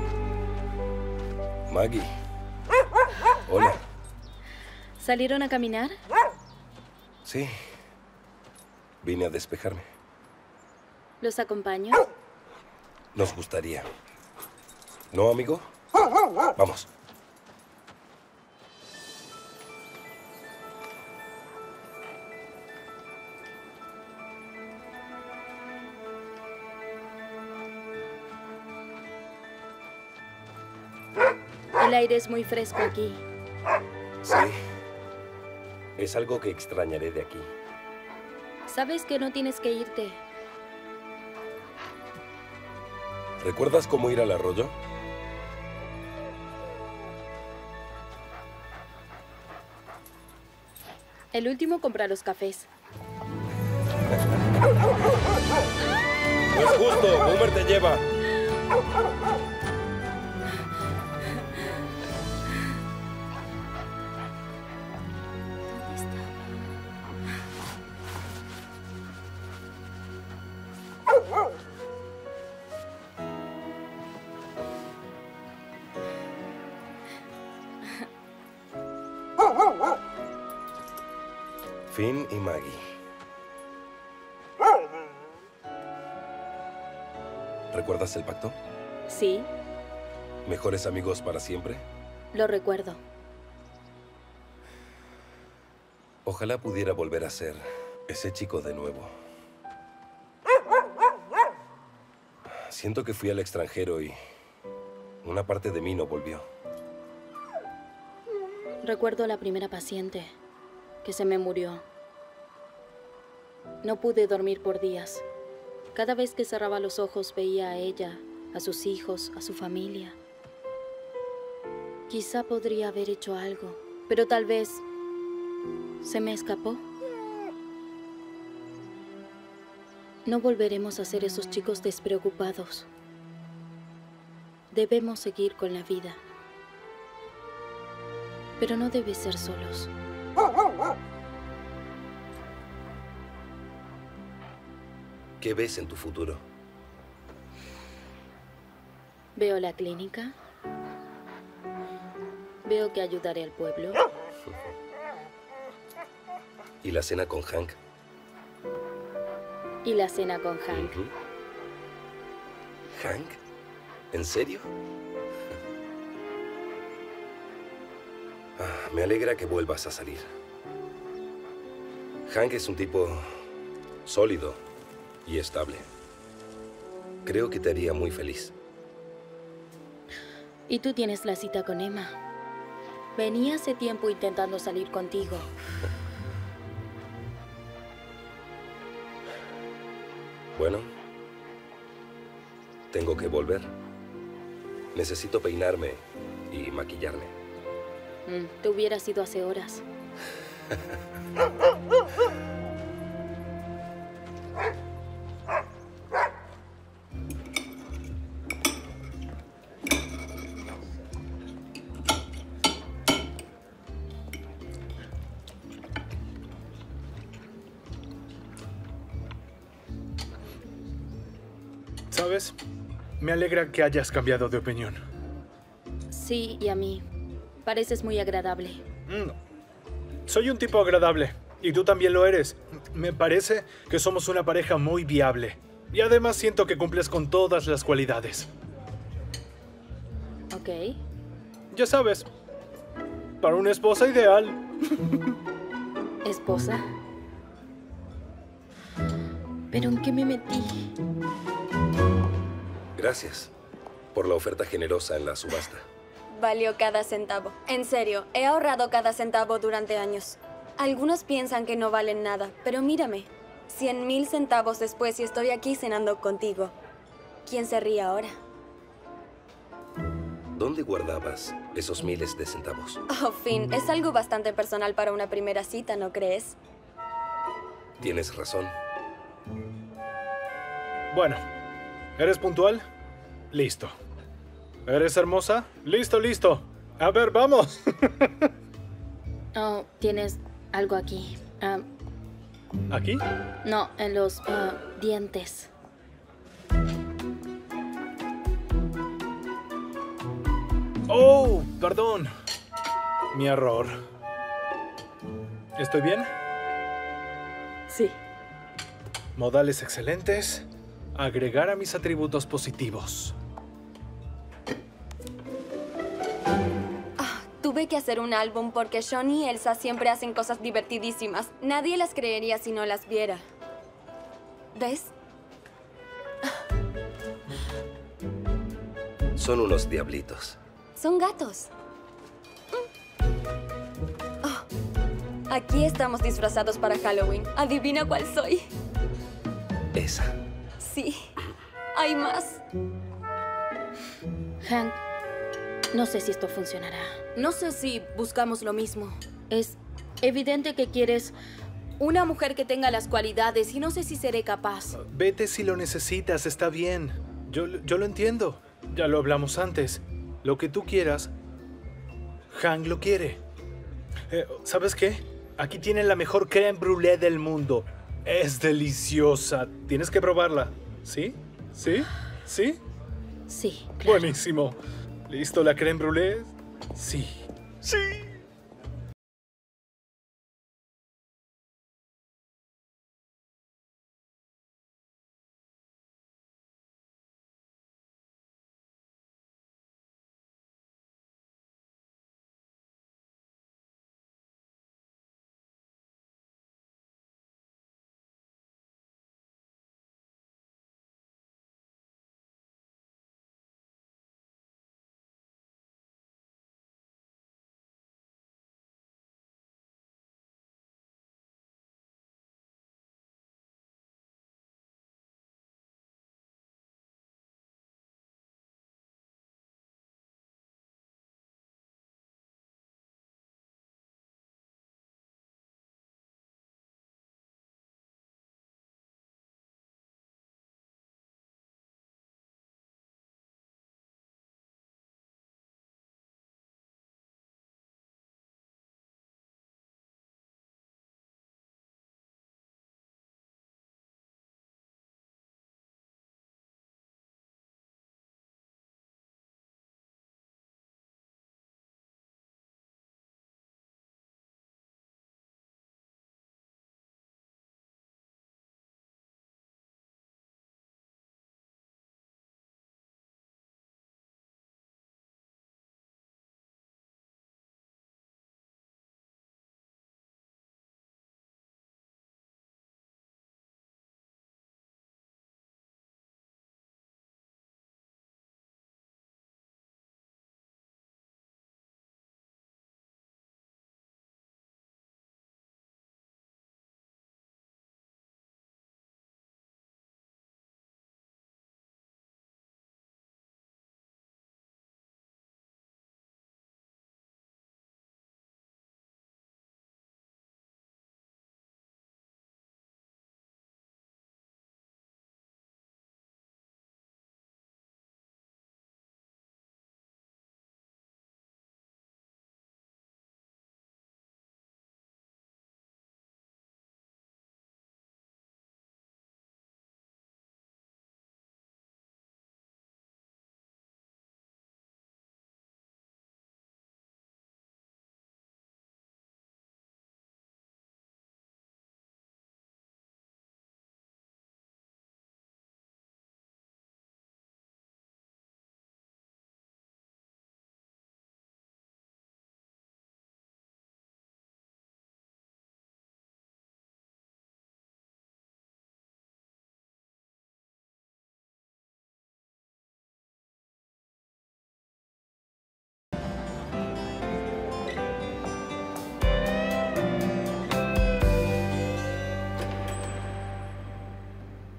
F: Maggie. Hola.
C: ¿Salieron a caminar?
F: Sí. Vine a despejarme.
C: ¿Los acompaño?
F: Nos gustaría. ¿No, amigo? Vamos.
C: El aire es muy fresco aquí.
F: Sí. Es algo que extrañaré de aquí.
C: Sabes que no tienes que irte.
F: ¿Recuerdas cómo ir al arroyo?
C: El último compra los cafés.
F: No es justo. Boomer te lleva. Finn y Maggie. ¿Recuerdas el pacto?
C: Sí,
F: ¿Mejores amigos para siempre?
C: lo recuerdo.
F: Ojalá pudiera volver a ser ese chico de nuevo. Siento que fui al extranjero y una parte de mí no volvió.
C: Recuerdo a la primera paciente que se me murió. No pude dormir por días. Cada vez que cerraba los ojos veía a ella, a sus hijos, a su familia. Quizá podría haber hecho algo, pero tal vez se me escapó. No volveremos a ser esos chicos despreocupados. Debemos seguir con la vida. Pero no debe ser solos.
F: ¿Qué ves en tu futuro?
C: Veo la clínica. Veo que ayudaré al pueblo.
F: ¿Y la cena con Hank?
C: Y la cena con Hank.
F: ¿Hank? ¿En serio? Me alegra que vuelvas a salir. Hank es un tipo sólido y estable. Creo que te haría muy feliz.
C: Y tú tienes la cita con Emma. Venía hace tiempo intentando salir contigo.
F: Bueno, tengo que volver. Necesito peinarme y maquillarme.
C: Te hubieras ido hace horas.
K: ¿Sabes? Me alegra que hayas cambiado de opinión.
C: Sí, y a mí. Pareces muy agradable.
K: Soy un tipo agradable. Y tú también lo eres. Me parece que somos una pareja muy viable. Y además siento que cumples con todas las cualidades.
C: Ok.
K: Ya sabes. Para una esposa ideal.
C: ¿Esposa? ¿Pero en qué me metí?
F: Gracias por la oferta generosa en la subasta.
D: Valió cada centavo. En serio, he ahorrado cada centavo durante años. Algunos piensan que no valen nada, pero mírame. 100,000 centavos después y estoy aquí cenando contigo. ¿Quién se ríe ahora?
F: ¿Dónde guardabas esos miles de centavos?
D: Oh, Finn, es algo bastante personal para una primera cita, ¿no crees?
F: Tienes razón.
K: Bueno, ¿eres puntual? Listo. ¿Eres hermosa? Listo, listo. A ver, vamos.
C: Oh, tienes algo aquí.
K: ¿Aquí?
C: No, en los dientes.
K: Oh, perdón. Mi error. ¿Estoy bien?
C: Sí.
K: Modales excelentes. Agregar a mis atributos positivos.
D: Tuve que hacer un álbum porque Sean y Elsa siempre hacen cosas divertidísimas. Nadie las creería si no las viera. ¿Ves?
F: Son unos diablitos.
D: Son gatos. Oh, aquí estamos disfrazados para Halloween. ¿Adivina cuál soy?
F: Esa.
D: Sí. Hay más.
C: Hank, no sé si esto funcionará. No sé si buscamos lo mismo. Es evidente que quieres una mujer que tenga las cualidades y no sé si seré capaz.
K: Vete si lo necesitas, está bien. Yo lo entiendo. Ya lo hablamos antes. Lo que tú quieras, Hank lo quiere. ¿Sabes qué? Aquí tienen la mejor crème brûlée del mundo. Es deliciosa. Tienes que probarla. ¿Sí? ¿Sí? ¿Sí?
C: Sí, claro.
K: Buenísimo. ¿Listo la crème brûlée? Sí. Sí.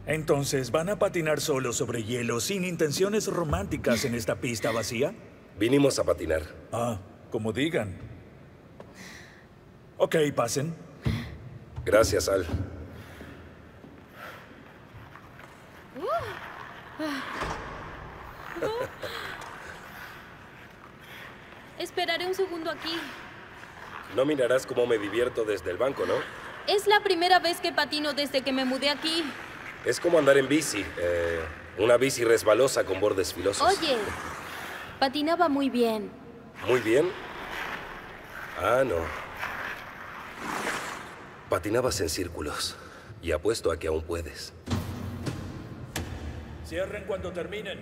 L: Entonces, ¿van a patinar solo sobre hielo sin intenciones románticas en esta pista vacía?
F: Vinimos a patinar.
L: Ah, como digan. Ok, pasen.
F: Gracias, Al.
C: Esperaré un segundo aquí.
F: No mirarás cómo me divierto desde el banco, ¿no?
C: Es la primera vez que patino desde que me mudé aquí.
F: Es como andar en bici. Una bici resbalosa con bordes filosos.
C: Oye, patinaba muy bien.
F: ¿Muy bien? Ah, no. Patinabas en círculos. Y apuesto a que aún puedes.
L: Cierren cuando terminen.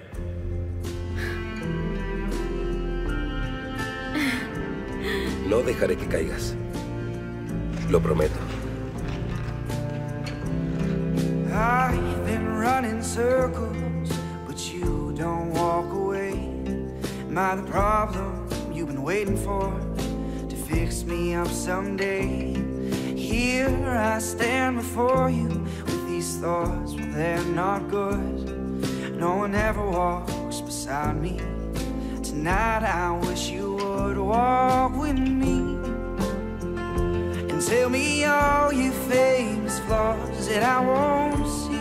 F: No dejaré que caigas. Lo prometo.
M: I've been running circles, but you don't walk away. Am I the problem you've been waiting for to fix me up someday? Here I stand before you with these thoughts, well, they're not good. No one ever walks beside me. Tonight I wish you would walk with me and tell me all your famous flaws that I won't see.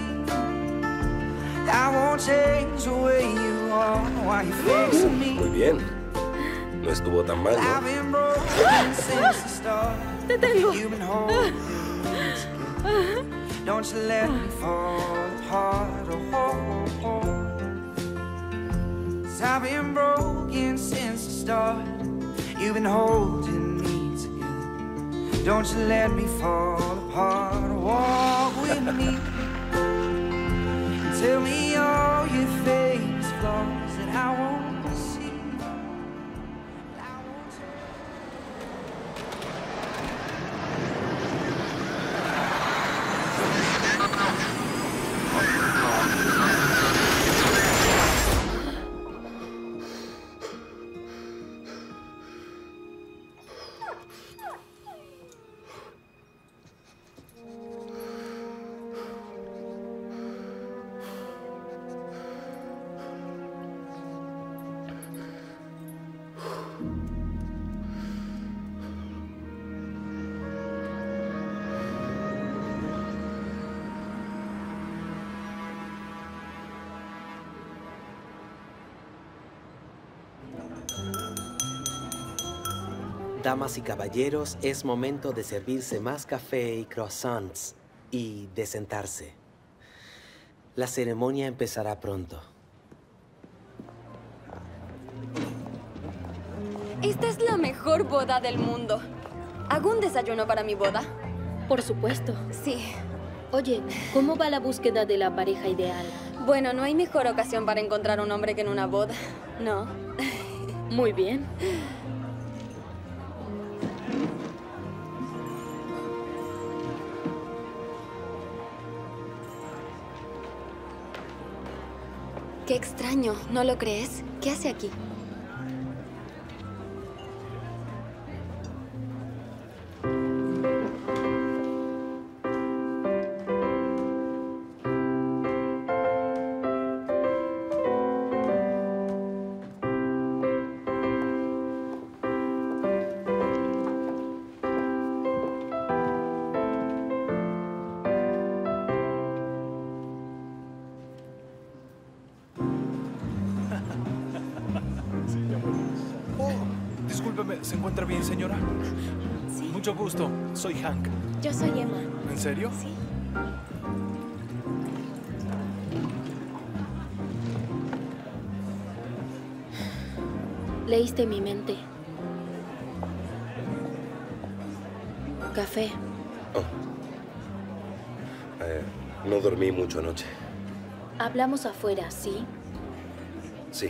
M: I won't change the way you are while you're facing me.
F: Muy bien. No estuvo tan mal,
M: I've
F: ¿no?
M: been broken since the start.
C: Te tengo.
M: You've been holding me together. Don't you let me fall apart. Oh. 'Cause I've been broken since the start. You've been holding me together. Don't you let me fall apart. Walk with me and tell me all your famous flaws that I won't see.
I: Damas y caballeros, es momento de servirse más café y croissants y de sentarse. La ceremonia empezará pronto.
D: Esta es la mejor boda del mundo. ¿Hago un desayuno para mi boda?
C: Por supuesto.
D: Sí.
C: Oye, ¿cómo va la búsqueda de la pareja ideal?
D: Bueno, no hay mejor ocasión para encontrar un hombre que en una boda, ¿no?
C: Muy bien.
D: Qué extraño, ¿no lo crees? ¿Qué hace aquí?
K: Discúlpeme, ¿se encuentra bien, señora?
N: Sí.
K: Mucho gusto, soy Hank.
N: Yo soy Emma.
K: ¿En serio?
N: Sí.
C: Leíste mi mente. Café.
F: Oh. No dormí mucho anoche.
C: Hablamos afuera, ¿sí?
F: Sí.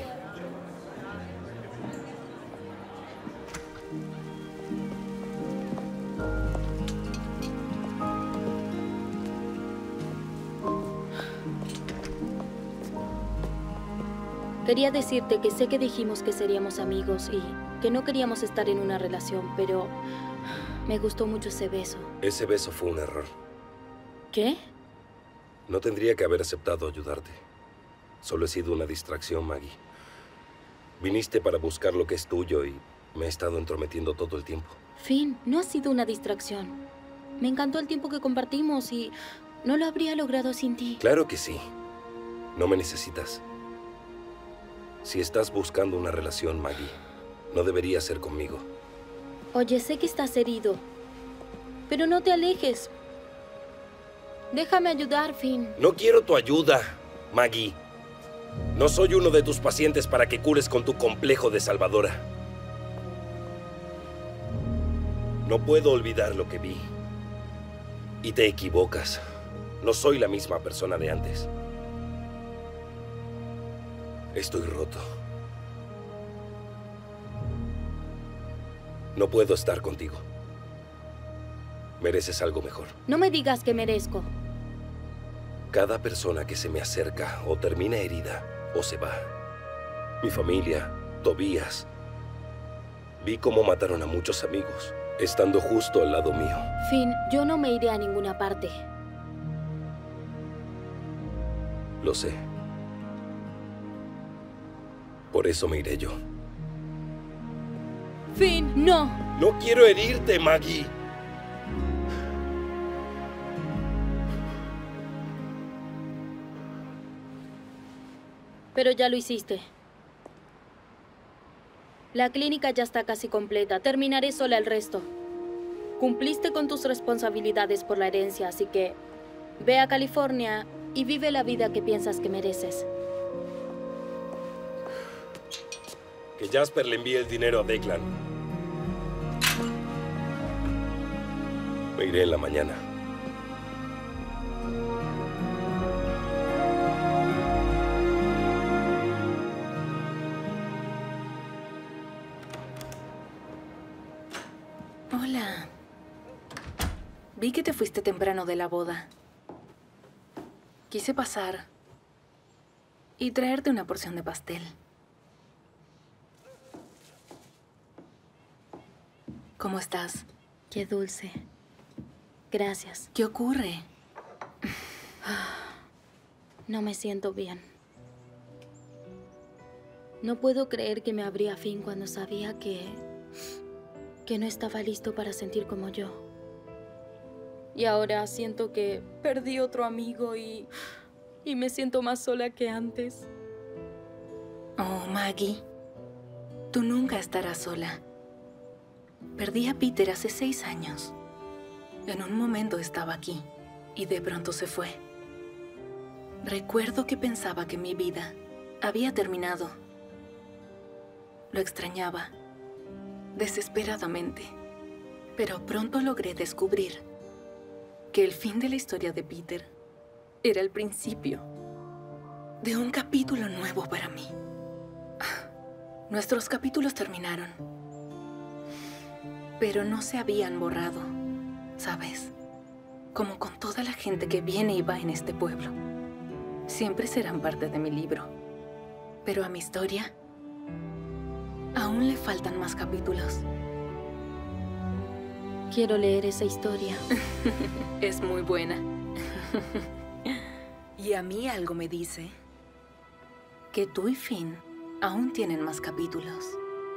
C: Quería decirte que sé que dijimos que seríamos amigos y que no queríamos estar en una relación, pero me gustó mucho ese beso.
F: Ese beso fue un error.
C: ¿Qué?
F: No tendría que haber aceptado ayudarte. Solo he sido una distracción, Maggie. Viniste para buscar lo que es tuyo y me he estado entrometiendo todo el tiempo.
C: Finn, no ha sido una distracción. Me encantó el tiempo que compartimos y no lo habría logrado sin ti.
F: Claro que sí. No me necesitas. Si estás buscando una relación, Maggie, no debería ser conmigo.
C: Oye, sé que estás herido, pero no te alejes. Déjame ayudar, Finn.
F: No quiero tu ayuda, Maggie. No soy uno de tus pacientes para que cures con tu complejo de salvadora. No puedo olvidar lo que vi. Y te equivocas. No soy la misma persona de antes. Estoy roto. No puedo estar contigo. Mereces algo mejor.
C: No me digas que merezco.
F: Cada persona que se me acerca o termina herida o se va. Mi familia, Tobías. Vi cómo mataron a muchos amigos, estando justo al lado mío.
C: Finn, yo no me iré a ninguna parte.
F: Lo sé. Por eso me iré yo.
C: Finn, no.
F: No quiero herirte, Maggie.
C: Pero ya lo hiciste. La clínica ya está casi completa. Terminaré sola el resto. Cumpliste con tus responsabilidades por la herencia, así que ve a California y vive la vida que piensas que mereces.
F: Que Jasper le envíe el dinero a Declan. Me iré en la mañana.
G: Hola. Vi que te fuiste temprano de la boda. Quise pasar y traerte una porción de pastel. ¿Cómo estás?
C: Qué dulce. Gracias.
G: ¿Qué ocurre?
C: No me siento bien. No puedo creer que me abría Finn cuando sabía que no estaba listo para sentir como yo. Y ahora siento que perdí otro amigo y me siento más sola que antes.
G: Oh, Maggie. Tú nunca estarás sola. Perdí a Peter hace 6 años. En un momento estaba aquí y de pronto se fue. Recuerdo que pensaba que mi vida había terminado. Lo extrañaba, desesperadamente. Pero pronto logré descubrir que el fin de la historia de Peter era el principio de un capítulo nuevo para mí. Nuestros capítulos terminaron, pero no se habían borrado, ¿sabes? Como con toda la gente que viene y va en este pueblo. Siempre serán parte de mi libro. Pero a mi historia aún le faltan más capítulos.
C: Quiero leer esa historia.
G: Es muy buena. Y a mí algo me dice que tú y Finn aún tienen más capítulos.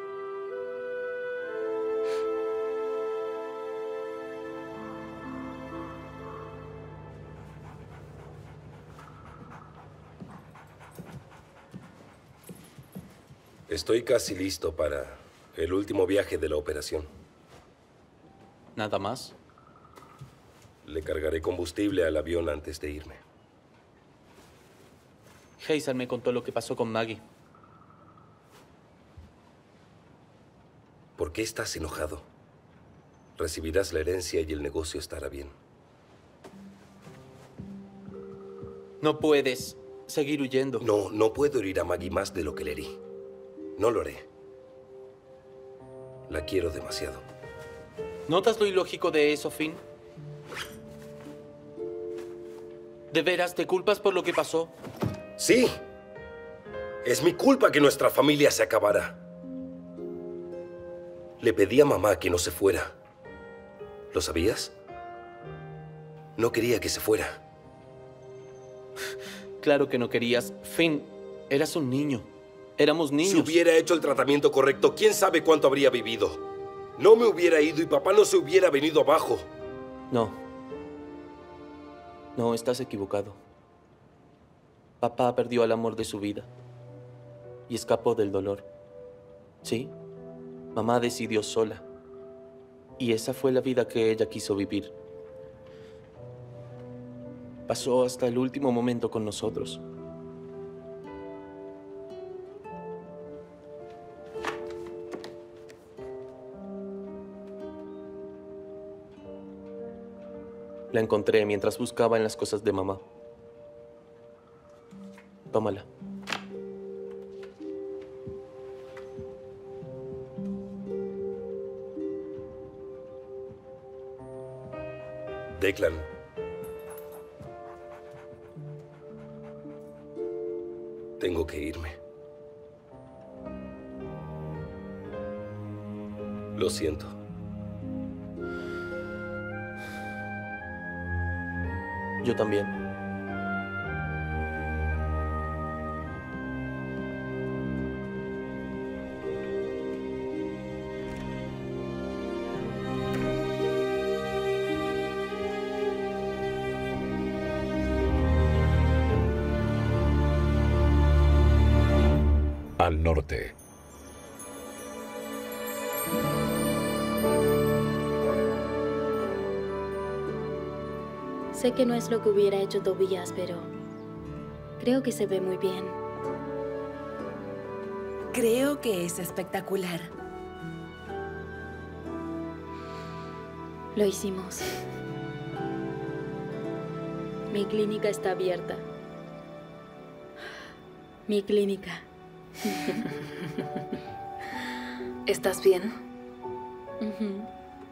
F: Estoy casi listo para el último viaje de la operación.
E: ¿Nada más?
F: Le cargaré combustible al avión antes de irme.
E: Hazel me contó lo que pasó con Maggie.
F: ¿Por qué estás enojado? Recibirás la herencia y el negocio estará bien.
E: No puedes seguir huyendo.
F: No, no puedo herir a Maggie más de lo que le herí. No lo haré. La quiero demasiado.
E: ¿Notas lo ilógico de eso, Finn? ¿De veras te culpas por lo que pasó?
F: Sí. Es mi culpa que nuestra familia se acabara. Le pedí a mamá que no se fuera. ¿Lo sabías? No quería que se fuera.
E: Claro que no querías. Finn, eras un niño. Éramos niños.
F: Si hubiera hecho el tratamiento correcto, ¿quién sabe cuánto habría vivido? No me hubiera ido y papá no se hubiera venido abajo.
E: No. No, estás equivocado. Papá perdió al amor de su vida y escapó del dolor. ¿Sí? Mamá decidió sola. Y esa fue la vida que ella quiso vivir. Pasó hasta el último momento con nosotros. La encontré mientras buscaba en las cosas de mamá. Tómala.
F: Declan. Tengo que irme. Lo siento.
E: Yo también.
A: Al norte.
C: Sé que no es lo que hubiera hecho Tobías, pero creo que se ve muy bien.
N: Creo que es espectacular.
C: Lo hicimos. Mi clínica está abierta. Mi clínica.
G: ¿Estás bien?
C: Ujú.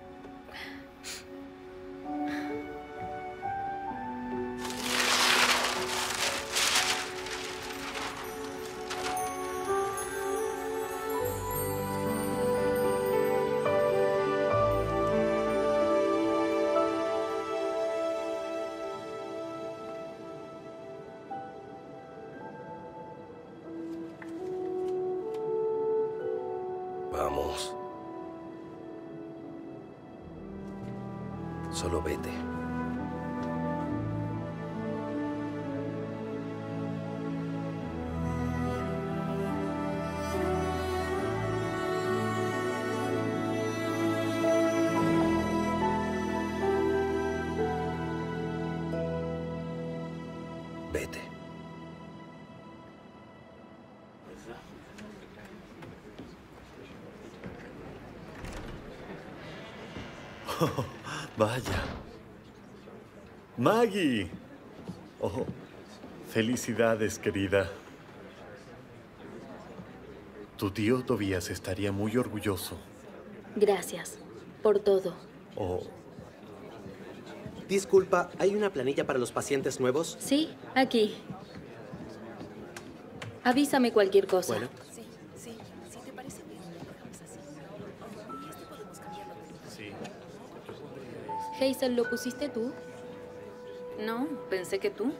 F: Vamos. Solo vete. Vete.
H: Oh, vaya. Maggie. Oh, felicidades, querida. Tu tío Tobías estaría muy orgulloso.
C: Gracias por todo.
H: Oh,
I: Disculpa, ¿hay una planilla para los pacientes nuevos?
C: Sí, aquí. Avísame cualquier cosa.
I: Bueno.
N: Sí, si te parece bien, lo dejamos así. Y este podemos cambiarlo.
H: sí.
C: Hazel, ¿lo pusiste tú?
G: No, pensé que tú.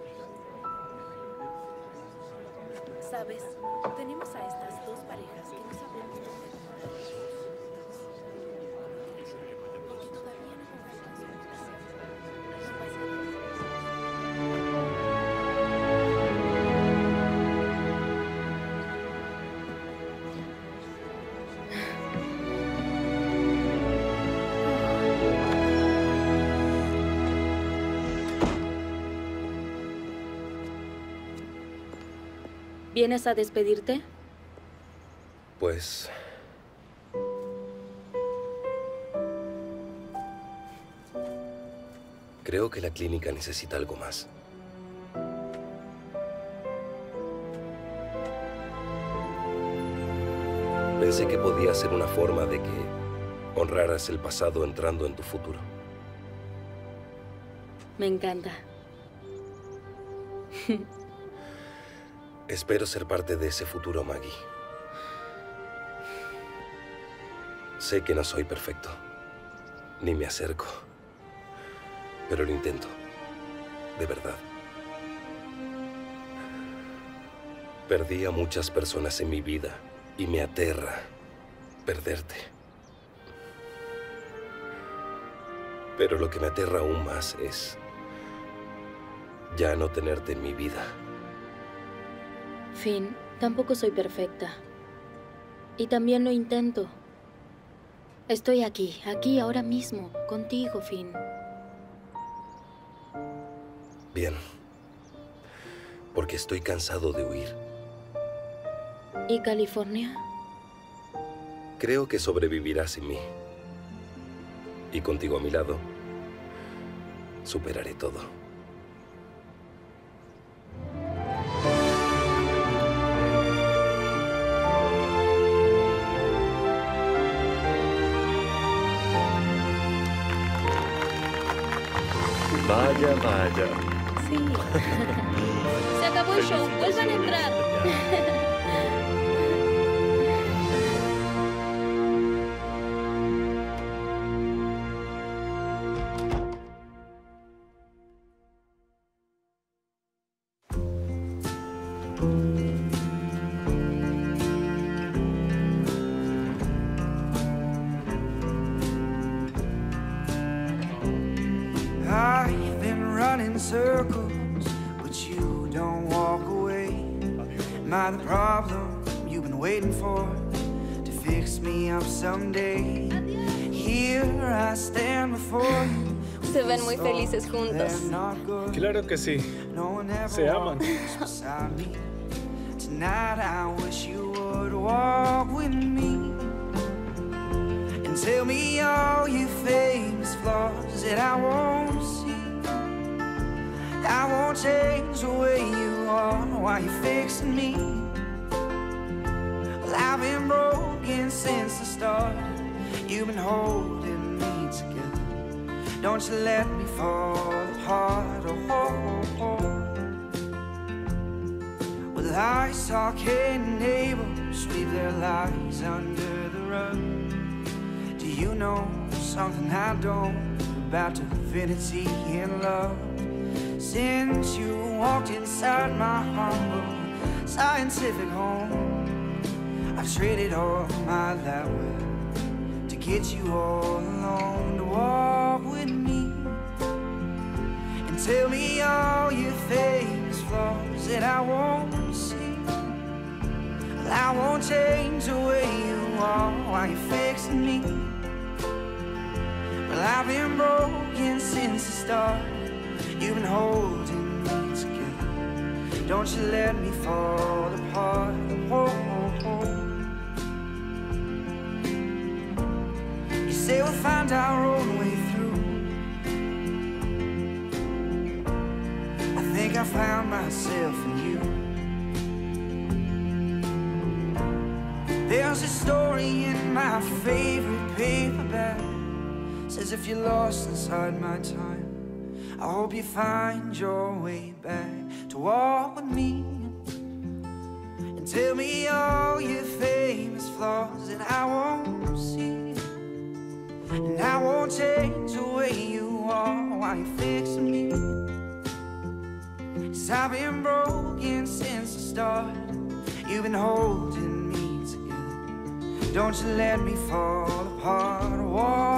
N: ¿Sabes? Tenemos a estas dos parejas que no sabemos dónde encontrarlos. Porque todavía no confirman su
C: ¿Vienes a despedirte?
F: Pues... creo que la clínica necesita algo más. Pensé que podía ser una forma de que honraras el pasado entrando en tu futuro.
C: Me encanta.
F: Espero ser parte de ese futuro, Maggie. Sé que no soy perfecto, ni me acerco, pero lo intento, de verdad. Perdí a muchas personas en mi vida y me aterra perderte. Pero lo que me aterra aún más es ya no tenerte en mi vida.
C: Finn, tampoco soy perfecta. Y también lo intento. Estoy aquí, ahora mismo, contigo, Finn.
F: Bien. Porque estoy cansado de huir.
C: ¿Y California?
F: Creo que sobrevivirás sin mí. Y contigo a mi lado, superaré todo.
H: Vaya, vaya.
C: Sí. Se acabó el show. Vuelvan a entrar.
M: I've been running circles, but you don't walk away. Am I the problem you've been waiting for to fix me up someday? Here I stand before you.
D: Se ven muy felices juntos.
K: Claro que sí. Se aman.
M: Tonight I wish you would walk with me and tell me all your famous flaws that I won't see. I won't change the way you are while you're fixing me. Well, I've been broken since the start. You've been holding me together. Don't you let me fall apart. Well, I saw Cain and Abel sweep their lives under the rug. Do you know something I don't about divinity and love? Since you walked inside my humble scientific home, I've traded all my life to get you all alone to walk with me and tell me all your famous flaws that I won't see. Well, I won't change the way you are while you're fixing me. Well, I've been broken since the start. You've been holding me together. Don't you let me fall apart. You say we'll find our own way through. I think I found myself in you. There's a story in my favorite paperback. Says if you're lost inside my time, I hope you find your way back to walk with me and tell me all your famous flaws that I won't see. And I won't change the way you are while you're fixing me. 'Cause I've been broken since the start. You've been holding me together. Don't you let me fall apart.